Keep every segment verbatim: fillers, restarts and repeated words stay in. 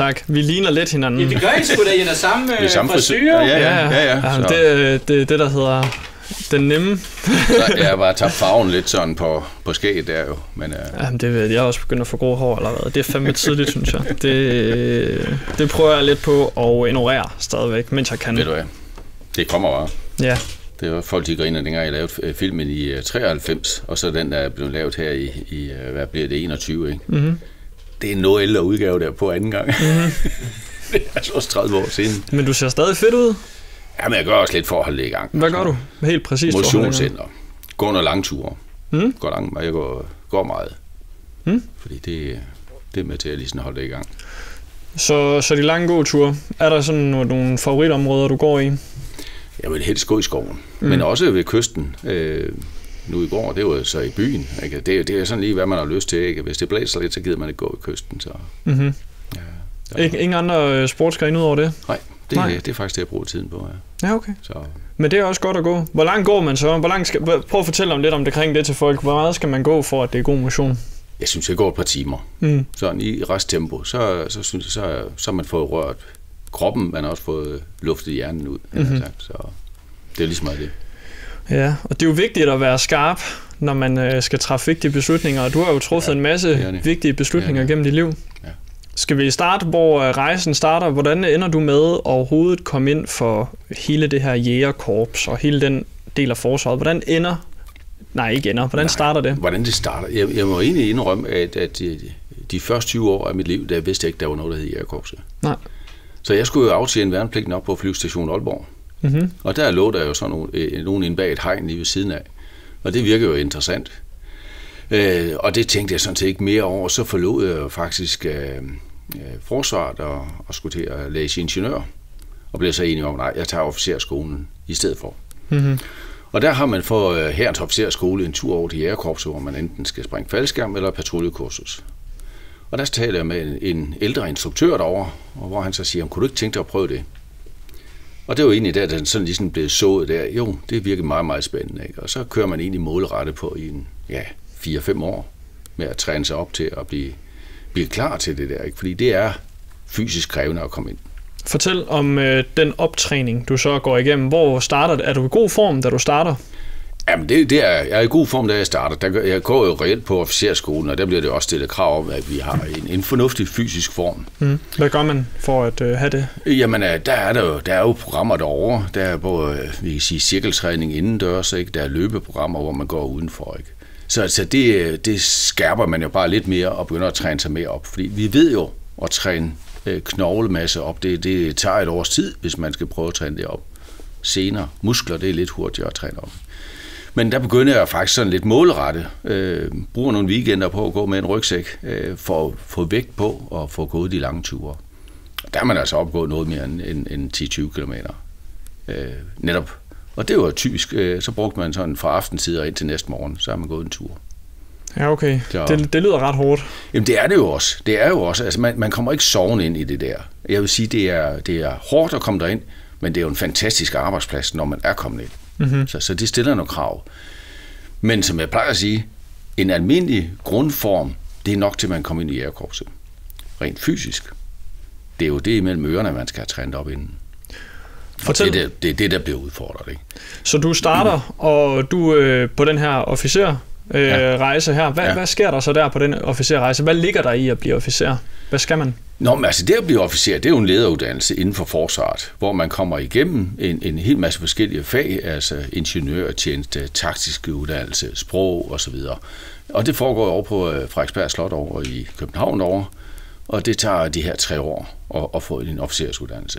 tak. Vi ligner lidt hinanden. Ja, det gør I sgu da, I er der samme frisyrer. Ja, ja, ja. ja, ja. ja det, det, det, der hedder den nemme. Så jeg har bare tabt farven lidt sådan på, på skægget der jo. Men, uh... Jamen, det, jeg er også begyndt at få grå hår allerede. Det er fandme tidligt, synes jeg. Det, det prøver jeg lidt på at ignorere stadigvæk, mens jeg kan. Ved du hvad? Det kommer bare. Ja. Det var folk, de griner, dengang jeg lavede filmen i treoghalvfems, og så den, der er blevet lavet her i, i hvad bliver det, enogtyve, ikke? Mm-hmm. Det er en noget ældre udgave der på anden gang. Mm-hmm. Det er altså også tredive år siden. Men du ser stadig fedt ud. Jamen, jeg gør også lidt for at holde det i gang. Hvad gør du? Helt præcis. Motionscenter. Går under langture. Mm. Går lang, jeg går, går meget. Mm. Fordi det, det er med til at ligesom holde det i gang. Så, så de lange gåture, er der sådan nogle favoritområder, du går i? Jeg vil helst gå i skoven, mm. men også ved kysten. Øh, nu i går, det var så i byen. Ikke? Det, det er sådan lige, hvad man har lyst til. Ikke? Hvis det blæser lidt, så gider man ikke gå i kysten. Så. Mm-hmm. Ja, Ik- ingen andre sportsgrene ud over det? Nej, det, Nej. det er faktisk det, jeg bruger tiden på. Ja, ja okay. Så. Men det er også godt at gå. Hvor langt går man så? Hvor langt skal, prøv at fortælle om lidt om det kring det til folk. Hvor meget skal man gå for, at det er god motion? Jeg synes, jeg går et par timer. Mm. Sådan i resttempo. Så, så synes jeg, så, så har man fået rørt kroppen, man har også fået luftet hjernen ud. Mm-hmm. Sagt. Så det er ligesom meget det. Ja, og det er jo vigtigt at være skarp, når man øh, skal træffe vigtige beslutninger. Og du har jo truffet ja, en masse det det. vigtige beslutninger ja, gennem dit liv. Ja. Skal vi starte, hvor rejsen starter? Hvordan ender du med overhovedet komme ind for hele det her jægerkorps og hele den del af forsvaret? Hvordan ender... Nej, ikke ender. Hvordan Nej, starter det? Hvordan det starter? Jeg, jeg må egentlig indrømme, at, at de, de første tyve år af mit liv, der vidste jeg ikke, der var noget, der hed jægerkorpset. Nej. Så jeg skulle jo aftjene værnepligten op på flyvestation Aalborg. Mm-hmm. Og der lå der jo sådan nogen, nogen inde bag et hegn lige ved siden af. Og det virker jo interessant. Øh, og det tænkte jeg sådan set ikke mere over. Så forlod jeg jo faktisk øh, forsvaret og, og skulle til at læse ingeniør. Og blev så enig om, nej, jeg tager officerskolen i stedet for. Mm-hmm. Og der har man for uh, Hærens officerskole en tur over til jægerkorpset, hvor man enten skal springe faldskærm eller patruljekursus. Og der taler jeg med en, en ældre instruktør derovre, og hvor han så siger, kunne du ikke tænke dig at prøve det? Og det var egentlig der, den sådan ligesom blev sået der. Jo, det virker meget, meget spændende. Ikke? Og så kører man egentlig målrettet på i en, ja, fire fem år med at træne sig op til at blive, blive klar til det der. Ikke? Fordi det er fysisk krævende at komme ind. Fortæl om øh, den optræning, du så går igennem. Hvor starter det? Er du i god form, da du starter? Jamen, det, det er, jeg er i god form, da jeg starter. Der, jeg går jo reelt på officerskolen, og der bliver det også stillet krav om, at vi har en, en fornuftig fysisk form. Mm. Hvad gør man for at øh, have det? Jamen, der er, der, jo, der er jo programmer derovre. Der er både, vi kan sige, cirkeltræning indendørs, ikke? Der er løbeprogrammer, hvor man går udenfor. Ikke? Så altså, det, det skærper man jo bare lidt mere og begynder at træne sig mere op. Fordi vi ved jo at træne knoglemasse op. Det, det tager et års tid, hvis man skal prøve at træne det op. Senere. Muskler, det er lidt hurtigere at træne op. Men der begynder jeg faktisk sådan lidt målrettet. Øh, bruger nogle weekender på at gå med en rygsæk, øh, for at få vægt på og få gået de lange ture. Der er man altså opgået noget mere end, end, end ti til tyve kilometer. Øh, netop. Og det var typisk. Øh, så brugte man sådan fra aftentid og ind til næste morgen, så har man gået en tur. Ja, okay. Det, det lyder ret hårdt. Jamen, det er det jo også. Det er jo også. Altså, man, man kommer ikke sovende ind i det der. Jeg vil sige, det er, det er hårdt at komme derind, men det er jo en fantastisk arbejdsplads, når man er kommet ind. Mm-hmm. Så, så det stiller nogle krav. Men som jeg plejer at sige, en almindelig grundform, det er nok til, man kommer ind i jægerkorpset. Rent fysisk. Det er jo det imellem ørerne, man skal have trænet op inden. Fortæl. Det er det, det, det, der bliver udfordret. Ikke? Så du starter, mm. og du øh, på den her officer øh, ja. rejse her. Hvad, ja. hvad sker der så der på den officerrejse? Hvad ligger der i at blive officer? Hvad skal man? Nå, men altså det at blive officer, det er jo en lederuddannelse inden for forsvaret, hvor man kommer igennem en, en hel masse forskellige fag, altså ingeniørtjeneste, taktiske uddannelse, sprog osv. Og det foregår over på Frederiksberg Slot over i København over, og det tager de her tre år at, at få en officersuddannelse.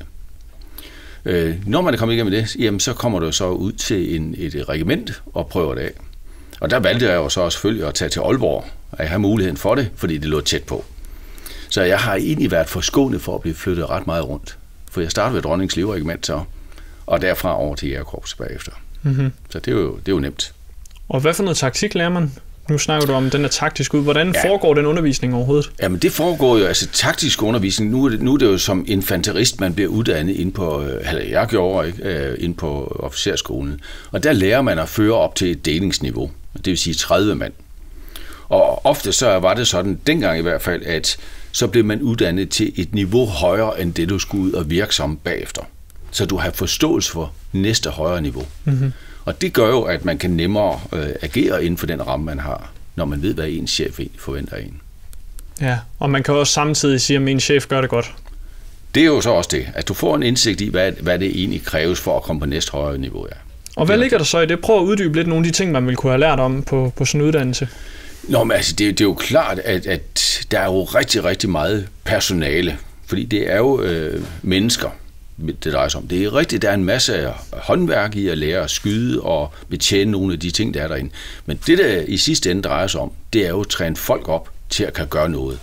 Øh, når man er kommet igennem det, jamen, så kommer du så ud til en, et regiment og prøver det af. Og der valgte jeg jo så selvfølgelig at tage til Aalborg, at have muligheden for det, fordi det lå tæt på. Så jeg har egentlig været forskånet for at blive flyttet ret meget rundt. For jeg startede ved Dronningens Livregiment så, og derfra over til jægerkorpset bagefter. Mm-hmm. Så det er, jo, det er jo nemt. Og hvad for noget taktik lærer man? Nu snakker du om den er taktisk ud. Hvordan ja. foregår den undervisning overhovedet? Jamen det foregår jo, altså taktisk undervisning, nu er det, nu er det jo som infanterist, man bliver uddannet ind på, eller jeg gjorde, ikke, ind på officerskolen. Og der lærer man at føre op til et delingsniveau, det vil sige tredive mand. Og ofte så var det sådan, dengang i hvert fald, at så bliver man uddannet til et niveau højere end det, du skulle ud og virke som bagefter. Så du har forståelse for næste højere niveau. Mm-hmm. Og det gør jo, at man kan nemmere øh, agere inden for den ramme, man har, når man ved, hvad ens chef forventer af en. Ja, og man kan også samtidig sige, at min chef gør det godt. Det er jo så også det, at du får en indsigt i, hvad, hvad det egentlig kræves for at komme på næste højere niveau. Ja. Og hvad ligger der så i det? Prøv at uddybe lidt nogle af de ting, man ville kunne have lært om på, på sådan en uddannelse. Nå, men altså, det, det er jo klart, at, at der er jo rigtig, rigtig meget personale, fordi det er jo øh, mennesker, det drejer sig om. Det er rigtigt, der er en masse af håndværk i at lære at skyde og betjene nogle af de ting, der er derinde. Men det, der i sidste ende drejer sig om, det er jo at træne folk op til at kan gøre noget.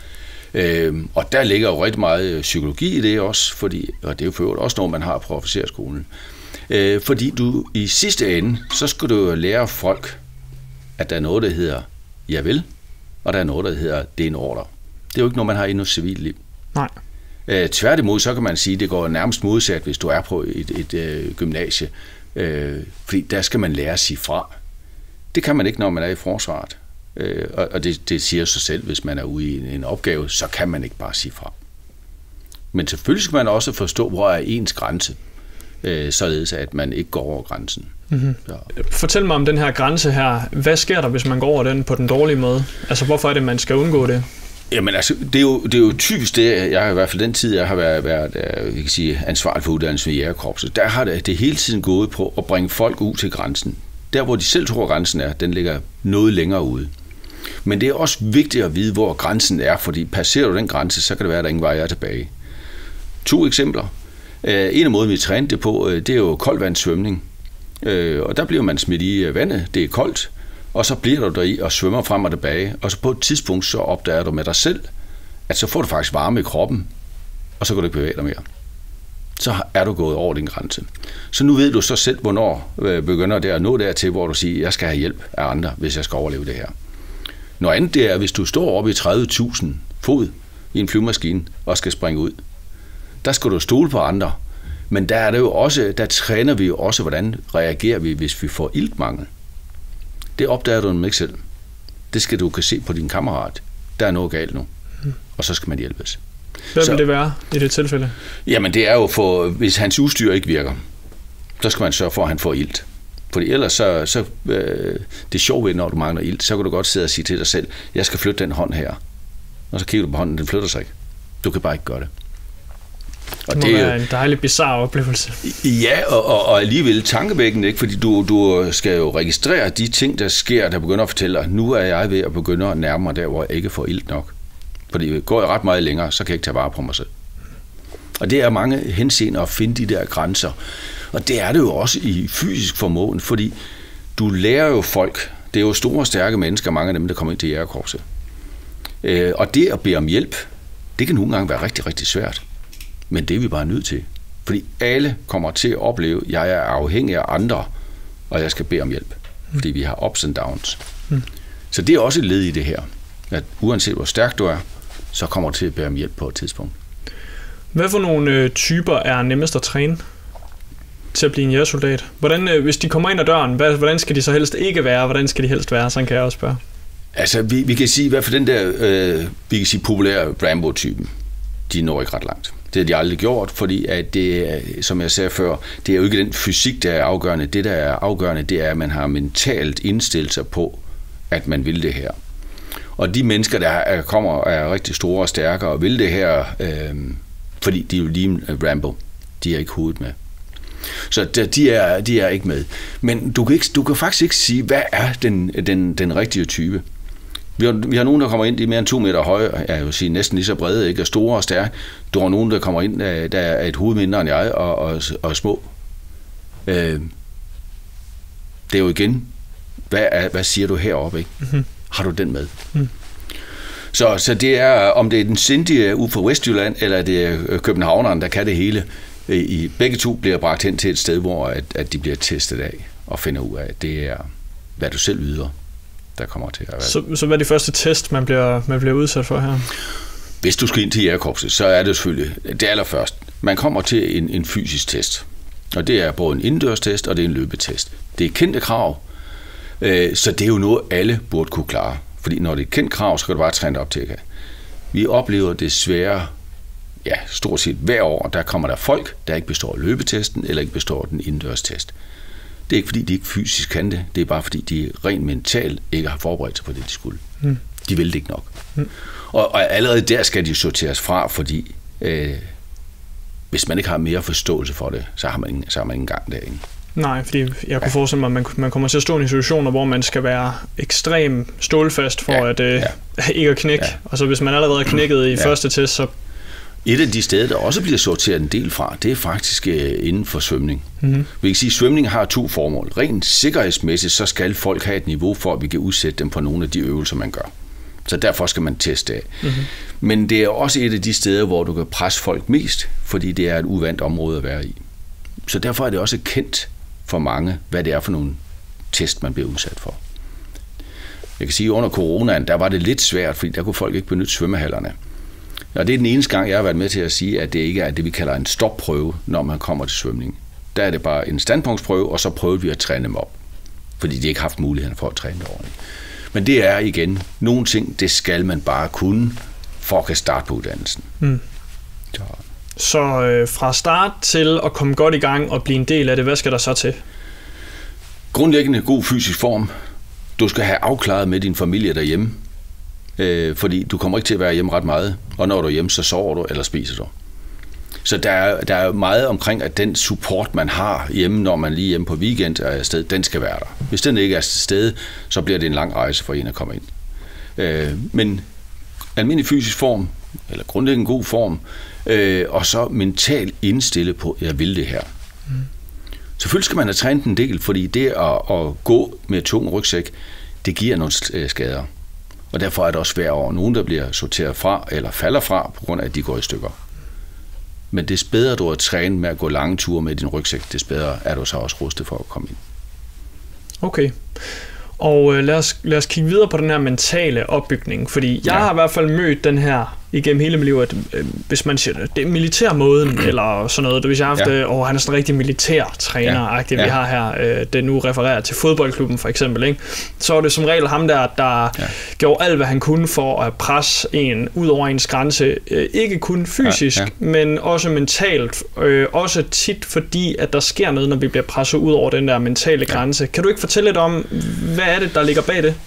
Øhm, og der ligger jo rigtig meget psykologi i det også, fordi, og det er jo for øvrigt også noget, man har på officerskolen. Øh, fordi du i sidste ende, så skal du jo lære folk, at der er noget, der hedder ja vel, og der er noget, der hedder det er en ordre. Det er jo ikke noget, man har i noget civilt liv. Nej. Øh, tværtimod, så kan man sige, at det går nærmest modsat, hvis du er på et, et, et gymnasie. Øh, fordi der skal man lære at sige fra. Det kan man ikke, når man er i forsvaret. Øh, og og det, det siger sig selv, hvis man er ude i en, en opgave, så kan man ikke bare sige fra. Men selvfølgelig skal man også forstå, hvor er ens grænse, øh, således at man ikke går over grænsen. Mm-hmm. Fortæl mig om den her grænse her. Hvad sker der, hvis man går over den på den dårlige måde? Altså, hvorfor er det, man skal undgå det? Jamen altså, det er, jo, det er jo typisk det, jeg har i hvert fald den tid, jeg har været, været vi kan sige, ansvarlig for uddannelsen i Jægerkorpset, der har det, det hele tiden gået på at bringe folk ud til grænsen. Der, hvor de selv tror, grænsen er, den ligger noget længere ude. Men det er også vigtigt at vide, hvor grænsen er, fordi passerer du den grænse, så kan det være, at der ingen vej er tilbage. To eksempler. En af måden, vi trænede det på, det er jo koldvandssvømning. Og der bliver man smidt i vandet, det er koldt, og så bliver du deri og svømmer frem og tilbage, og så på et tidspunkt så opdager du med dig selv, at så får du faktisk varme i kroppen, og så kan du ikke bevæge dig mere. Så er du gået over din grænse. Så nu ved du så selv, hvornår begynder det at nå dertil, hvor du siger, jeg skal have hjælp af andre, hvis jeg skal overleve det her. Noget andet det er, hvis du står oppe i tredive tusind fod i en flyvemaskine og skal springe ud. Der skal du stole på andre. Men der er det jo også, der træner vi jo også, hvordan reagerer vi, hvis vi får iltmangel. Det opdager du ikke selv. Det skal du kan se på din kammerat. Der er noget galt nu. Og så skal man hjælpes. Hvad vil så, det være i det tilfælde? Jamen det er jo, for, hvis hans udstyr ikke virker, så skal man sørge for, at han får ilt. Fordi ellers så, så øh, det er sjovt ved, når du mangler ilt, så kan du godt sidde og sige til dig selv, jeg skal flytte den hånd her. Og så kigger du på hånden, den flytter sig ikke. Du kan bare ikke gøre det. Og det må det være en dejlig bizarre oplevelse. Ja, og, og, og alligevel tankevækkende, ikke? Fordi du, du skal jo registrere de ting, der sker, der begynder at fortælle dig, nu er jeg ved at begynde at nærme mig der, hvor jeg ikke får ilt nok. Fordi går jeg ret meget længere, så kan jeg ikke tage vare på mig selv. Og det er mange henseender at finde de der grænser. Og det er det jo også i fysisk formåen, fordi du lærer jo folk, det er jo store, stærke mennesker, mange af dem, der kommer ind til Jægerkorpset. Øh, og det at bede om hjælp, det kan nogle gange være rigtig, rigtig svært. Men det er vi bare nødt til. Fordi alle kommer til at opleve, at jeg er afhængig af andre, og jeg skal bede om hjælp. Fordi vi har ups and downs. Mm. Så det er også et led i det her. At uanset hvor stærk du er, så kommer du til at bede om hjælp på et tidspunkt. Hvad for nogle øh, typer er nemmest at træne til at blive en jægersoldat? Hvordan, øh, hvis de kommer ind ad døren, hvad, hvordan skal de så helst ikke være? Hvordan skal de helst være? Sådan kan jeg også spørge. Altså, vi, vi kan sige, i hvert fald den der, øh, vi kan sige populære Rambo-typen, de når ikke ret langt. Det har de aldrig gjort, fordi at det, som jeg sagde før, det er jo ikke den fysik, der er afgørende. Det, der er afgørende, det er, at man har mentalt indstillet sig på, at man vil det her. Og de mennesker, der kommer, er rigtig store og stærkere og vil det her, øh, fordi de er jo lige Rambo. De er ikke hovedet med. Så de er, de er ikke med. Men du kan, ikke, du kan faktisk ikke sige, hvad er den, den, den rigtige type. Vi har, vi har nogen, der kommer ind, de er mere end to meter høje, jeg vil sige næsten lige så brede, ikke, og store og stærke. Du har nogen, der kommer ind, der er et hoved mindre end jeg, og, og, og små. Øh, det er jo igen, hvad, er, hvad siger du heroppe, ikke? Mm-hmm. Har du den med? Mm. Så, så det er, om det er den sindige ude fra Vestjylland, eller det er københavneren, der kan det hele. I begge to bliver bragt hen til et sted, hvor at, at de bliver testet af, og finder ud af, at det er, hvad du selv yder, der kommer til at være. Så, så hvad er de første test, man bliver, man bliver udsat for her? Hvis du skal ind til Jægerkorpset, så er det selvfølgelig det allerførst. Man kommer til en, en fysisk test, og det er både en indendørstest, og det er en løbetest. Det er kendte krav, øh, så det er jo noget, alle burde kunne klare. Fordi når det er et kendt krav, så kan du bare træne op til at. Vi oplever desværre, ja, stort set hver år, der kommer der folk, der ikke består løbetesten, eller ikke består den indendørstest. Det er ikke fordi, de ikke fysisk kan det, det er bare fordi, de rent mentalt ikke har forberedt sig på det, de skulle. Mm. De vil det ikke nok. Mm. Og, og allerede der skal de sorteres fra, fordi øh, hvis man ikke har mere forståelse for det, så har man ingen, så har man ingen gang derinde. Nej, fordi jeg kunne ja. forestille mig, at man, man kommer til at stå i situationer, hvor man skal være ekstrem stålfast for ja. at øh, ja. ikke at knække. Ja. Og så hvis man allerede er knækket i ja. første test, så... Et af de steder, der også bliver sorteret en del fra, det er faktisk øh, inden for svømning. Mm-hmm. Vi kan sige, at svømning har to formål. Rent sikkerhedsmæssigt, så skal folk have et niveau for, at vi kan udsætte dem på nogle af de øvelser, man gør. Så derfor skal man teste af. Mm-hmm. Men det er også et af de steder, hvor du kan presse folk mest, fordi det er et uvandt område at være i. Så derfor er det også kendt for mange, hvad det er for nogle test, man bliver udsat for. Jeg kan sige, at under coronaen, der var det lidt svært, fordi der kunne folk ikke benytte svømmehallerne. Og det er den eneste gang, jeg har været med til at sige, at det ikke er det, vi kalder en stopprøve, når man kommer til svømning. Der er det bare en standpunktsprøve, og så prøvede vi at træne dem op, fordi de ikke har haft muligheden for at træne det ordentligt. Men det er igen nogle ting, det skal man bare kunne, for at kan starte på uddannelsen. Mm. Så, så øh, fra start til at komme godt i gang og blive en del af det, hvad skal der så til? Grundlæggende god fysisk form. Du skal have afklaret med din familie derhjemme, øh, fordi du kommer ikke til at være hjemme ret meget, og når du er hjemme, så sover du eller spiser du. Så der er, der er meget omkring, at den support, man har hjemme, når man lige hjemme på weekend er afsted, den skal være der. Hvis den ikke er til stede, så bliver det en lang rejse for en at komme ind. Øh, men almindelig fysisk form, eller grundlæggende god form, øh, og så mentalt indstille på, at jeg vil det her. Mm. Selvfølgelig skal man have trænet en del, fordi det at, at gå med tung rygsæk, det giver nogle skader. Og derfor er det også hver år nogen, der bliver sorteret fra, eller falder fra, på grund af, at de går i stykker. Men des bedre du er trænet med at gå lange ture med din rygsæk, des bedre er du så også rustet for at komme ind. Okay. Og øh, lad, os, lad os kigge videre på den her mentale opbygning, fordi jeg ja. har i hvert fald mødt den her igennem hele mit liv, at øh, hvis man siger, det er militærmåden, eller sådan noget, hvis jeg har haft, ja. åh, han er sådan en rigtig militærtræner-agtig, ja. ja. vi har her, øh, det nu refererer til fodboldklubben for eksempel, ikke? Så er det som regel ham der, der ja. gjorde alt, hvad han kunne for at presse en ud over ens grænse, øh, ikke kun fysisk, ja. Ja. men også mentalt, øh, også tit fordi, at der sker noget, når vi bliver presset ud over den der mentale ja. grænse. Kan du ikke fortælle lidt om, hvad er det, der ligger bag det?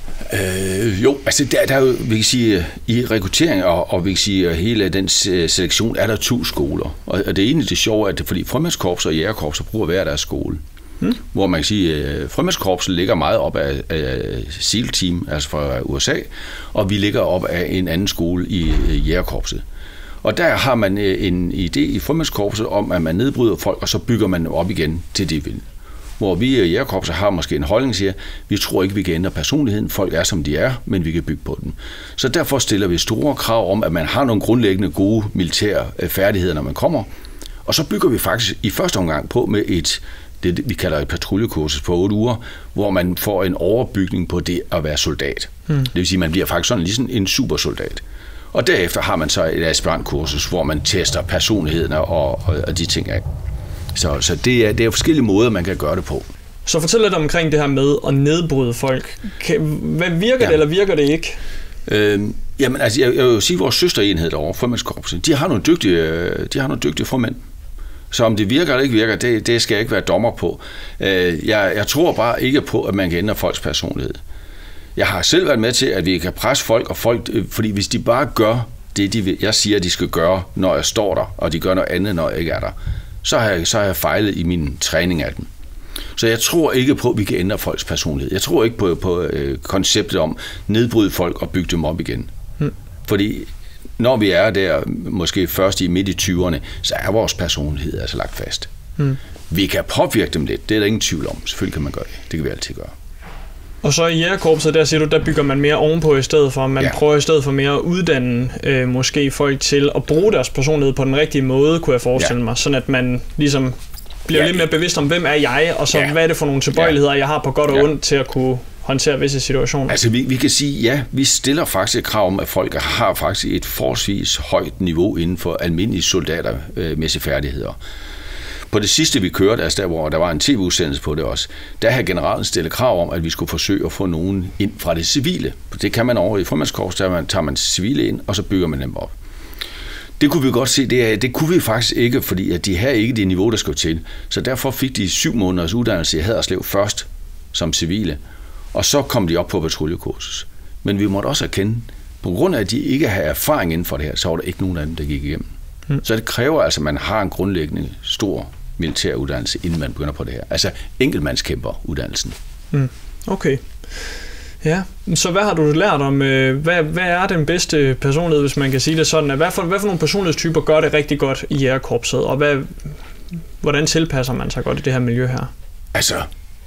Øh, jo, altså der, der er jo, vi kan sige, i rekruttering og, og vi kan sige, hele den selektion er der to skoler. Og, og det er egentlig det sjove, at det, fordi frømandskorps og jægerkorps bruger hver deres skole. Hmm. Hvor man kan sige, at frømandskorpset ligger meget op af, af SEAL-team, altså fra U S A, og vi ligger op af en anden skole i jægerkorpset. Og der har man en idé i frømandskorpset om, at man nedbryder folk, og så bygger man op igen til det vil. Hvor vi i jægerkorpset har måske en holdning, siger, vi tror ikke, vi kan ændre personligheden. Folk er, som de er, men vi kan bygge på den. Så derfor stiller vi store krav om, at man har nogle grundlæggende gode militære færdigheder, når man kommer. Og så bygger vi faktisk i første omgang på med et, det vi kalder et patruljekursus på otte uger, hvor man får en overbygning på det at være soldat. Hmm. Det vil sige, at man bliver faktisk sådan ligesom en supersoldat. Og derefter har man så et aspirantkursus, hvor man tester personligheden og, og, og de ting af. Så, så det, er, det er forskellige måder, man kan gøre det på. Så fortæl lidt omkring det her med at nedbryde folk. Kan, hvad virker ja. det, eller virker det ikke? Øhm, jamen, altså, jeg, jeg vil sige, at vores søsterenhed derovre, frømandskorpset, de har nogle dygtige, de har nogle dygtige frømænd. Så om det virker eller ikke virker, det, det skal jeg ikke være dommer på. Øh, jeg, jeg tror bare ikke på, at man kan ændre folks personlighed. Jeg har selv været med til, at vi kan presse folk, og folk, fordi hvis de bare gør det, de, jeg siger, de skal gøre, når jeg står der, og de gør noget andet, når jeg ikke er der, så har jeg, så har jeg fejlet i min træning af dem. Så jeg tror ikke på, at vi kan ændre folks personlighed. Jeg tror ikke på, på øh, konceptet om nedbryde folk og bygge dem op igen. Hmm. Fordi når vi er der, måske først i midt i tyverne, så er vores personlighed altså lagt fast. Hmm. Vi kan påvirke dem lidt, det er der ingen tvivl om. Selvfølgelig kan man gøre det. Det kan vi altid gøre. Og så i jægerkorpset, der siger du, der bygger man mere ovenpå i stedet for. Man ja. prøver i stedet for mere at uddanne øh, måske folk til at bruge deres personlighed på den rigtige måde, kunne jeg forestille ja. mig. Sådan at man ligesom bliver ja. lidt mere bevidst om, hvem er jeg, og så ja. hvad er det for nogle tilbøjeligheder, jeg har på godt og ja. ondt til at kunne håndtere visse situationer. Altså vi, vi kan sige, ja, vi stiller faktisk et krav om, at folk har faktisk et forholdsvis højt niveau inden for almindelige soldatermæssige færdigheder. På det sidste, vi kørte, altså der, hvor der var en tv-udsendelse på det også, der havde generalen stillet krav om, at vi skulle forsøge at få nogen ind fra det civile. Det kan man over i Frømandskorps, der man, tager man civile ind, og så bygger man dem op. Det kunne vi godt se, det, er, det kunne vi faktisk ikke, fordi at de havde ikke det niveau, der skulle til. Så derfor fik de syv måneders uddannelse i Haderslev først som civile, og så kom de op på patruljekursus. Men vi måtte også erkende, på grund af, at de ikke havde erfaring inden for det her, så var der ikke nogen af dem, der gik igennem. Hmm. Så det kræver altså, at man har en grundlæggende stor militær uddannelse, inden man begynder på det her. Altså enkeltmandskæmper-uddannelsen. Hmm. Okay. Ja, så hvad har du lært om, hvad, hvad er den bedste personlighed, hvis man kan sige det sådan? Hvad for, hvad for nogle personlighedstyper gør det rigtig godt i jægerkorpset, og hvad, hvordan tilpasser man sig godt i det her miljø her? Altså,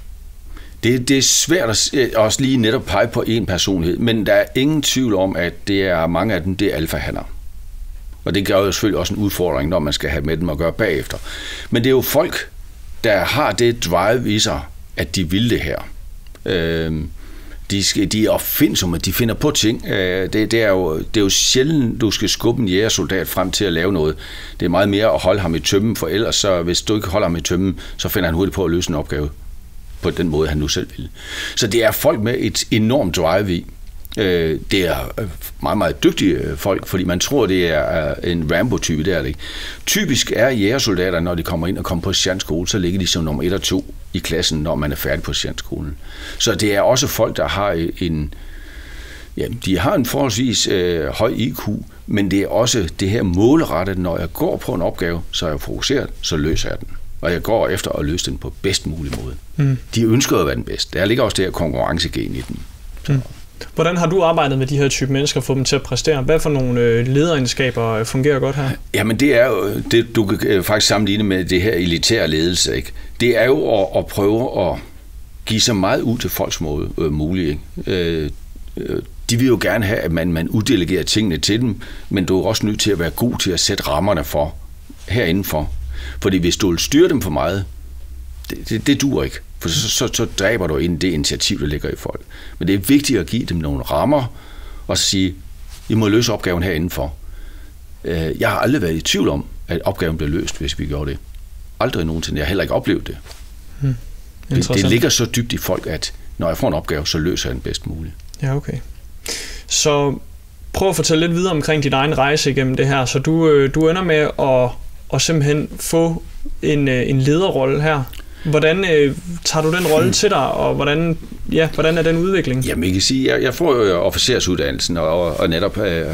det, det er svært at også lige netop pege på en personlighed, men der er ingen tvivl om, at det er mange af dem, det er alfahanner. Og det gør jo selvfølgelig også en udfordring, når man skal have med dem at gøre bagefter. Men det er jo folk, der har det drive i sig, at de vil det her. Øhm, De, skal, de er opfindsomme, de finder på ting. Det, det, er jo, det er jo sjældent, du skal skubbe en jægersoldat frem til at lave noget. Det er meget mere at holde ham i tømmen, for ellers, så, hvis du ikke holder ham i tømmen, så finder han hurtigt på at løse en opgave på den måde, han nu selv vil. Så det er folk med et enormt drive i. Det er meget, meget dygtige folk, fordi man tror, det er en Rambo-type, det er det ikke. Typisk er jægersoldater, når de kommer ind og kommer på sergentskole, så ligger de som nummer et og to i klassen, når man er færdig på sergentskolen. Så det er også folk, der har en, ja, de har en forholdsvis øh, høj I Q, men det er også det her målrettet, når jeg går på en opgave, så er jeg fokuseret, så løser jeg den. Og jeg går efter at løse den på bedst mulig måde. Mm. De ønsker at være den bedste. Der ligger også det her konkurrencegen i den. Så. Mm. Hvordan har du arbejdet med de her type mennesker og få dem til at præstere? Hvad for nogle lederegenskaber fungerer godt her? Jamen det er jo, det, du kan faktisk sammenligne med det her elitære ledelse, ikke? Det er jo at, at prøve at give så meget ud til folks måde øh, muligt. Øh, de vil jo gerne have, at man, man uddelegerer tingene til dem, men du er også nødt til at være god til at sætte rammerne for, herindenfor. Fordi hvis du vil styre dem for meget, det, det, det duer ikke. For så, så, så dræber du ind det initiativ, der ligger i folk. Men det er vigtigt at give dem nogle rammer, og sige, I må løse opgaven herindenfor. Jeg har aldrig været i tvivl om, at opgaven bliver løst, hvis vi gjorde det. Aldrig nogensinde. Jeg har heller ikke oplevet det. Hmm. Det, det ligger så dybt i folk, at når jeg får en opgave, så løser jeg den bedst muligt. Ja, okay. Så prøv at fortælle lidt videre omkring din egen rejse igennem det her. Så du, du ender med at, at simpelthen få en, en lederrolle her. Hvordan øh, tager du den rolle hmm. til dig, og hvordan, ja, hvordan er den udvikling? Jamen, jeg kan sige, jeg, jeg får jo officersuddannelsen, og, og netop øh,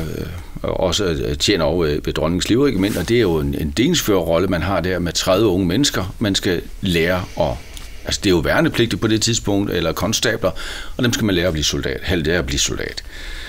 også tjener over ved Dronningens Livregiment, og det er jo en, en delingsførerrolle, man har der med tredive unge mennesker, man skal lære at, altså det er jo værnepligtigt på det tidspunkt, eller konstabler, og dem skal man lære at blive soldat, halvt det er at blive soldat.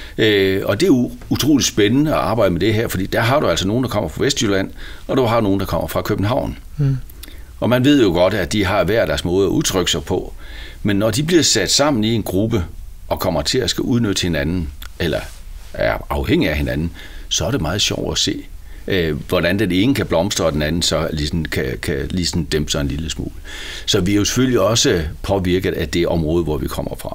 Øh, og det er jo utroligt spændende at arbejde med det her, fordi der har du altså nogen, der kommer fra Vestjylland, og du har nogen, der kommer fra København. Hmm. Og man ved jo godt, at de har hver deres måde at udtrykke sig på. Men når de bliver sat sammen i en gruppe og kommer til at skal udnytte hinanden, eller er afhængige af hinanden, så er det meget sjovt at se, øh, hvordan den ene kan blomstre, og den anden så ligesom kan, kan ligesom dæmpe sig en lille smule. Så vi er jo selvfølgelig også påvirket af det område, hvor vi kommer fra.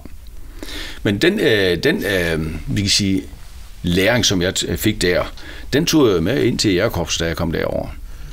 Men den, øh, den øh, vi kan sige, læring, som jeg fik der, den tog jeg med ind til jægerkorpset, da jeg kom derover.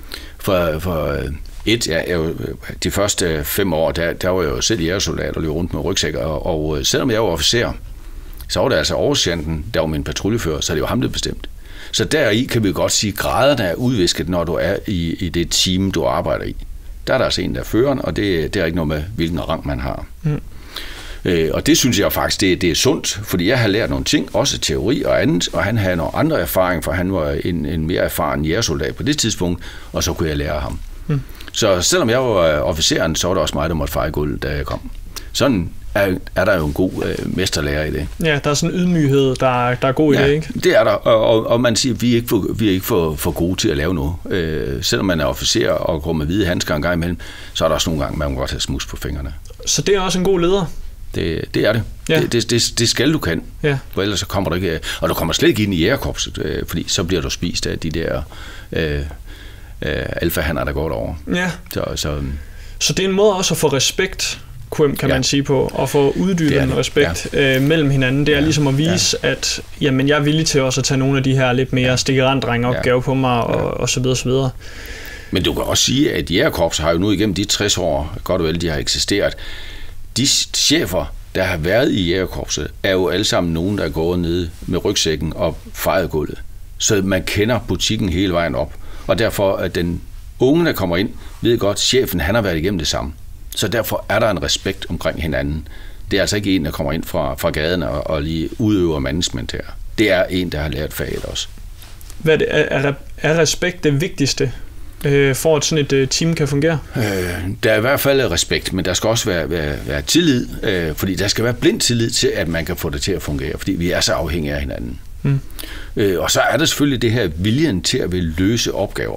For, for et, ja, jeg, de første fem år, der, der var jeg jo selv jægersoldat og løb rundt med rygsæk, og, og selvom jeg var officer, så var det altså oversergenten, der var min patruljefører, så det var ham, der bestemt. Så deri kan vi godt sige, at graderne er udvisket, når du er i, i det team, du arbejder i. Der er der altså en, der er føreren, og det, det er ikke noget med, hvilken rang man har. Mm. Øh, og det synes jeg faktisk, det, det er sundt, fordi jeg har lært nogle ting, også teori og andet, og han havde nogle andre erfaringer, for han var en, en mere erfaren jægersoldat på det tidspunkt, og så kunne jeg lære ham. Mm. Så selvom jeg var officeren, så var der også mig, der måtte fejre guld, da jeg kom. Sådan er, er der jo en god øh, mesterlærer i det. Ja, der er sådan en ydmyghed, der, der er god i ja, det, ikke? Det er der, og, og, og man siger, at vi er ikke for, vi er ikke for, for gode til at lave noget. Øh, selvom man er officer og går med hvide handsker en gang imellem, så er der også nogle gange, man må godt have smus på fingrene. Så det er også en god leder? Det, det er det. Ja. Det, det, det. Det skal du kan, ja. For ellers så kommer du ikke, og du kommer slet ikke ind i jægerkorpset, øh, fordi så bliver du spist af de der øh, øh, alfahanner, der går derover. Ja. Så, så, så det er en måde også at få respekt, kan ja. man sige på, og få uddybet en respekt ja. øh, mellem hinanden. Det er ja. ligesom at vise, ja. at jamen, jeg er villig til også at tage nogle af de her lidt mere stikkerandrenge opgaver ja. på mig, og, ja. og så videre, så videre. Men du kan også sige, at jægerkorps har jo nu igennem de tres år, godt og vel, de har eksisteret, de chefer, der har været i jægerkorpset, er jo alle sammen nogen, der er gået ned med rygsækken og fejet gulvet. Så man kender butikken hele vejen op. Og derfor, at den unge, der kommer ind, ved godt, at chefen han har været igennem det samme. Så derfor er der en respekt omkring hinanden. Det er altså ikke en, der kommer ind fra, fra gaden og, og lige udøver management her. Det er en, der har lært faget også. Hvad er, er, er respekt det vigtigste, øh, for at sådan et øh, team kan fungere? Øh, der er i hvert fald respekt, men der skal også være, være, være tillid, øh, fordi der skal være blind tillid til, at man kan få det til at fungere, fordi vi er så afhængige af hinanden. Mm. Øh, og så er der selvfølgelig det her viljen til at vil løse opgaver.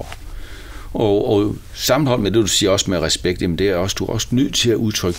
Og, og sammenholdt med det, du siger også med respekt, jamen det er også, du er også nødt til at udtrykke,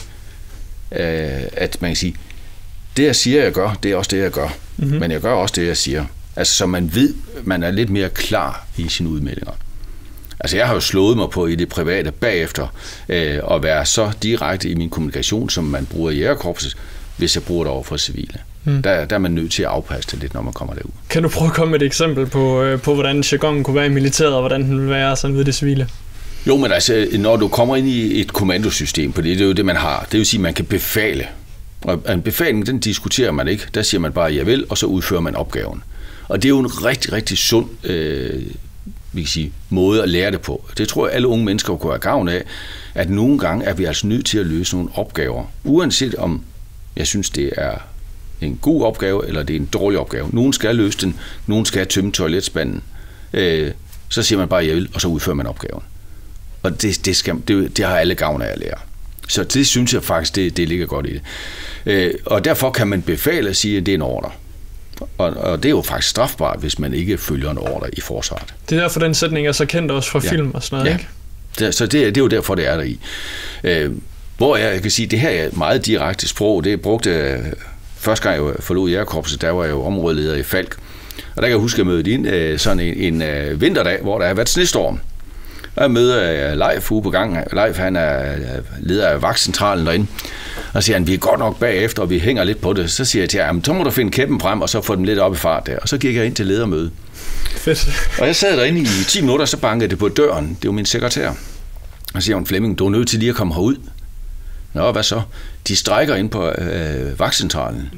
øh, at man kan sige, det jeg siger, jeg gør, det er også det, jeg gør. Mm-hmm. Men jeg gør også det, jeg siger. Altså, så man ved, man er lidt mere klar i sine udmeldinger. Altså, jeg har jo slået mig på i det private bagefter, øh, at være så direkte i min kommunikation, som man bruger i jægerkorpset, hvis jeg bruger det over for civile. Mm. Der, der er man nødt til at afpasse det lidt, når man kommer derud. Kan du prøve at komme med et eksempel på, øh, på hvordan jargonen kunne være i militæret, og hvordan den vil være sådan ved det civile? Jo, men altså, når du kommer ind i et kommandosystem, på det, det er jo det, man har. Det vil sige, at man kan befale. Og en befaling, den diskuterer man ikke. Der siger man bare, ja vel, og så udfører man opgaven. Og det er jo en rigtig, rigtig sund øh, vi kan sige, måde at lære det på. Det tror jeg, alle unge mennesker kunne have gavn af, at nogle gange er vi altså nødt til at løse nogle opgaver. Uanset om jeg synes, det er en god opgave, eller det er en dårlig opgave. Nogen skal løse den, nogen skal tømme toiletspanden. Øh, så siger man bare, ja vel, og så udfører man opgaven. Og det, det, skal, det, det har alle gavn af at lære. Så det synes jeg faktisk, det, det ligger godt i det. Øh, og derfor kan man befale at sige, at det er en ordre. Og, og det er jo faktisk strafbart, hvis man ikke følger en ordre i forsvaret. Det er derfor, den sætning er så kendt også fra ja. film og sådan noget, ja. ikke? Det, så det, det er jo derfor, det er der i. Øh, hvor jeg, jeg kan sige, det her er et meget direkte sprog. Det er brugt øh, første gang, jeg forlod jægerkorpset, der var jeg jo områdeleder i Falk. Og der kan jeg huske, at jeg mødte ind øh, sådan en, en øh, vinterdag, hvor der har været snestorm. Og jeg møder Leif ude på gangen. Leif, han er leder af vagtcentralen derinde. Og siger han, vi er godt nok bagefter, og vi hænger lidt på det. Så siger jeg til ham, så må du finde kæppen frem, og så få dem lidt op i fart der. Og så gik jeg ind til ledermøde. Fedt. Og jeg sad derinde i ti minutter, så bankede det på døren. Det var min sekretær. Og siger hun, Flemming, du er nødt til lige at komme herud. Nå, hvad så? De strækker ind på øh, vagtcentralen.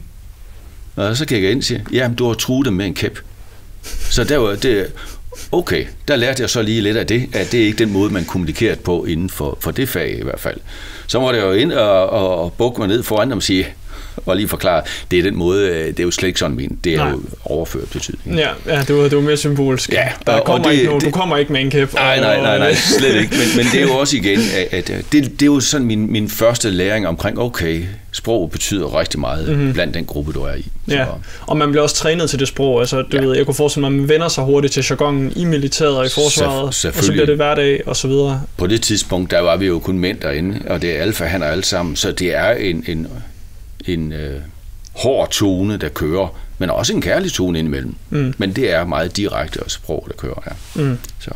Og så gik jeg ind og siger, ja, du har truet dem med en kæp. Så der var det... Okay, der lærte jeg så lige lidt af det, at det er ikke den måde, man kommunikerer på inden for, for det fag i hvert fald. Så måtte jeg jo ind og, og, og bukke mig ned foran dem og sige, og lige forklare, det er den måde, det er jo slet ikke sådan min, det er Nej. jo overført betydning. Ja, ja det, var, det var mere symbolsk. Ja, der kommer det, ikke nogen, det, du kommer ikke med en kæp. Nej, nej, nej, nej, slet ikke. Men, men det er jo også igen, at, at det, det er jo sådan min, min første læring omkring, okay, sprog betyder rigtig meget mm-hmm. blandt den gruppe, du er i. Så. Ja, og man bliver også trænet til det sprog. Altså, du ja. ved, jeg kunne forestille mig, at man vender sig hurtigt til jargonen i militæret og i forsvaret, og så bliver det hverdag og så videre. På det tidspunkt, der var vi jo kun mænd derinde, og det er alfa, han og alle sammen, så det er en, en, en øh, hård tone, der kører, men også en kærlig tone indimellem. Mm. Men det er meget direkte sprog, der kører her. Mm. Så.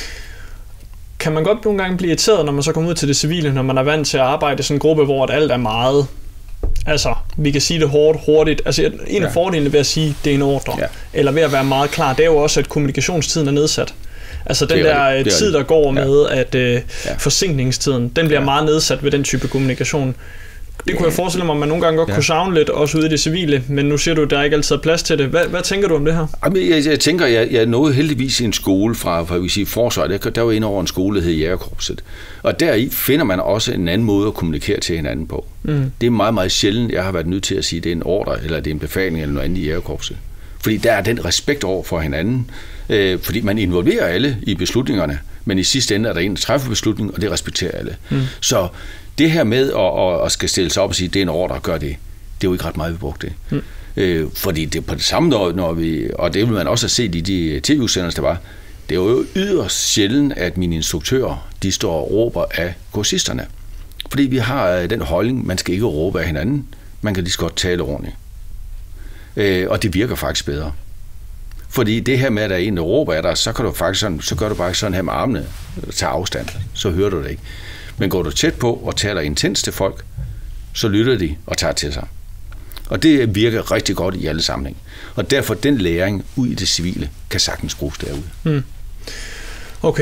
Kan man godt nogle gange blive irriteret, når man så kommer ud til det civile, når man er vant til at arbejde i sådan en gruppe, hvor alt er meget... Altså, vi kan sige det hårdt, hurtigt. Altså, en af ja. fordelene ved at sige, det er en ordre, ja. eller ved at være meget klar, det er jo også, at kommunikationstiden er nedsat. Altså, den der det, det tid, der går ja. med, at øh, ja. forsinkningstiden, den bliver ja. meget nedsat ved den type kommunikation. Det kunne jeg forestille mig, at man nogle gange godt ja. kunne savne lidt, også ude i det civile, men nu siger du, at der ikke altid er plads til det. Hvad, hvad tænker du om det her? Jamen, jeg, jeg tænker, jeg, jeg nåede heldigvis en skole fra, fra vi sige, forsvaret. Der, der var inde over en skole, der hed Jægerkorpset. Og deri finder man også en anden måde at kommunikere til hinanden på. Mm. Det er meget, meget sjældent, jeg har været nødt til at sige, at det er en ordre, eller det er en befaling, eller noget andet i Jægerkorpset. Fordi der er den respekt over for hinanden, øh, fordi man involverer alle i beslutningerne, men i sidste ende er der en, der træffer beslutningen, og det respekterer alle. Mm. Så det her med at, at, at skal stille sig op og sige, at det er en ordre at gøre det, det er jo ikke ret meget, vi brugte det. Mm. Øh, fordi det på det samme, når, når vi, og det vil man også have set i de tv-udsendelser, der var, det er jo yderst sjældent, at mine instruktører, de står og råber af kursisterne. Fordi vi har den holdning, man skal ikke råbe af hinanden, man kan lige så godt tale ordentligt. Øh, og det virker faktisk bedre. Fordi det her med, at der er en, der råber af dig, så, kan du faktisk sådan, så gør du bare sådan her med armene, tager afstand, så hører du det ikke. Men går du tæt på og taler intens til folk, så lytter de og tager til sig. Og det virker rigtig godt i alle sammenhæng. Og derfor den læring ud i det civile kan sagtens bruges derude. Mm. Okay,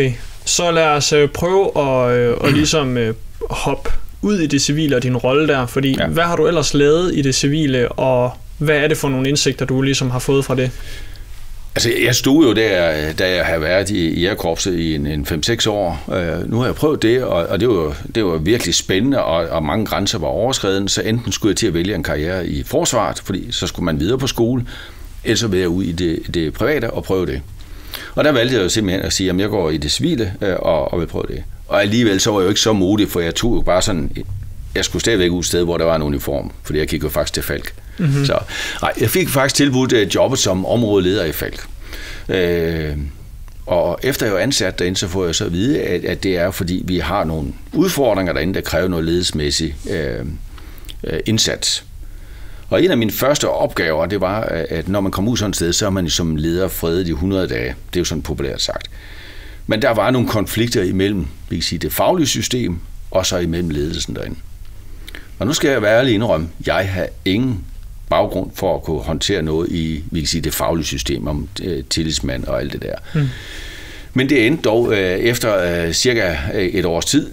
Så lad os øh, prøve at, øh, at ligesom øh, hoppe ud i det civile og din rolle der, fordi ja. Hvad har du ellers lavet i det civile, og hvad er det for nogle indsigter, du ligesom har fået fra det? Altså, jeg stod jo der, da jeg havde været i, i Jægerkorpset i en, en fem seks år. Uh, nu har jeg prøvet det, og, og det, var, det var virkelig spændende, og, og mange grænser var overskreden, så enten skulle jeg til at vælge en karriere i forsvaret, fordi så skulle man videre på skole, eller så ville jeg ud i det, det private og prøve det. Og der valgte jeg jo simpelthen at sige, at jeg går i det civile uh, og, og vil prøve det. Og alligevel så var jeg jo ikke så modig, for jeg tog jo bare sådan, jeg skulle stadigvæk ud et sted, hvor der var en uniform, fordi jeg kiggede jo faktisk til Falck. Mm-hmm. Så nej, jeg fik faktisk tilbudt uh, jobbet som områdeleder i Falck. Øh, og efter jeg var ansat derinde, så får jeg så at vide, at, at det er, fordi vi har nogle udfordringer derinde, der kræver noget ledelsesmæssig øh, øh, indsats. Og en af mine første opgaver, det var, at når man kommer ud sådan et sted, så er man som leder fredet i hundrede dage. Det er jo sådan populært sagt. Men der var nogle konflikter imellem, vi kan sige, det faglige system, og så imellem ledelsen derinde. Og nu skal jeg være ærlig indrømme, jeg har ingen baggrund for at kunne håndtere noget i, vi kan sige, det faglige system om øh, tillidsmand og alt det der. Mm. Men det endte dog øh, efter øh, cirka et års tid,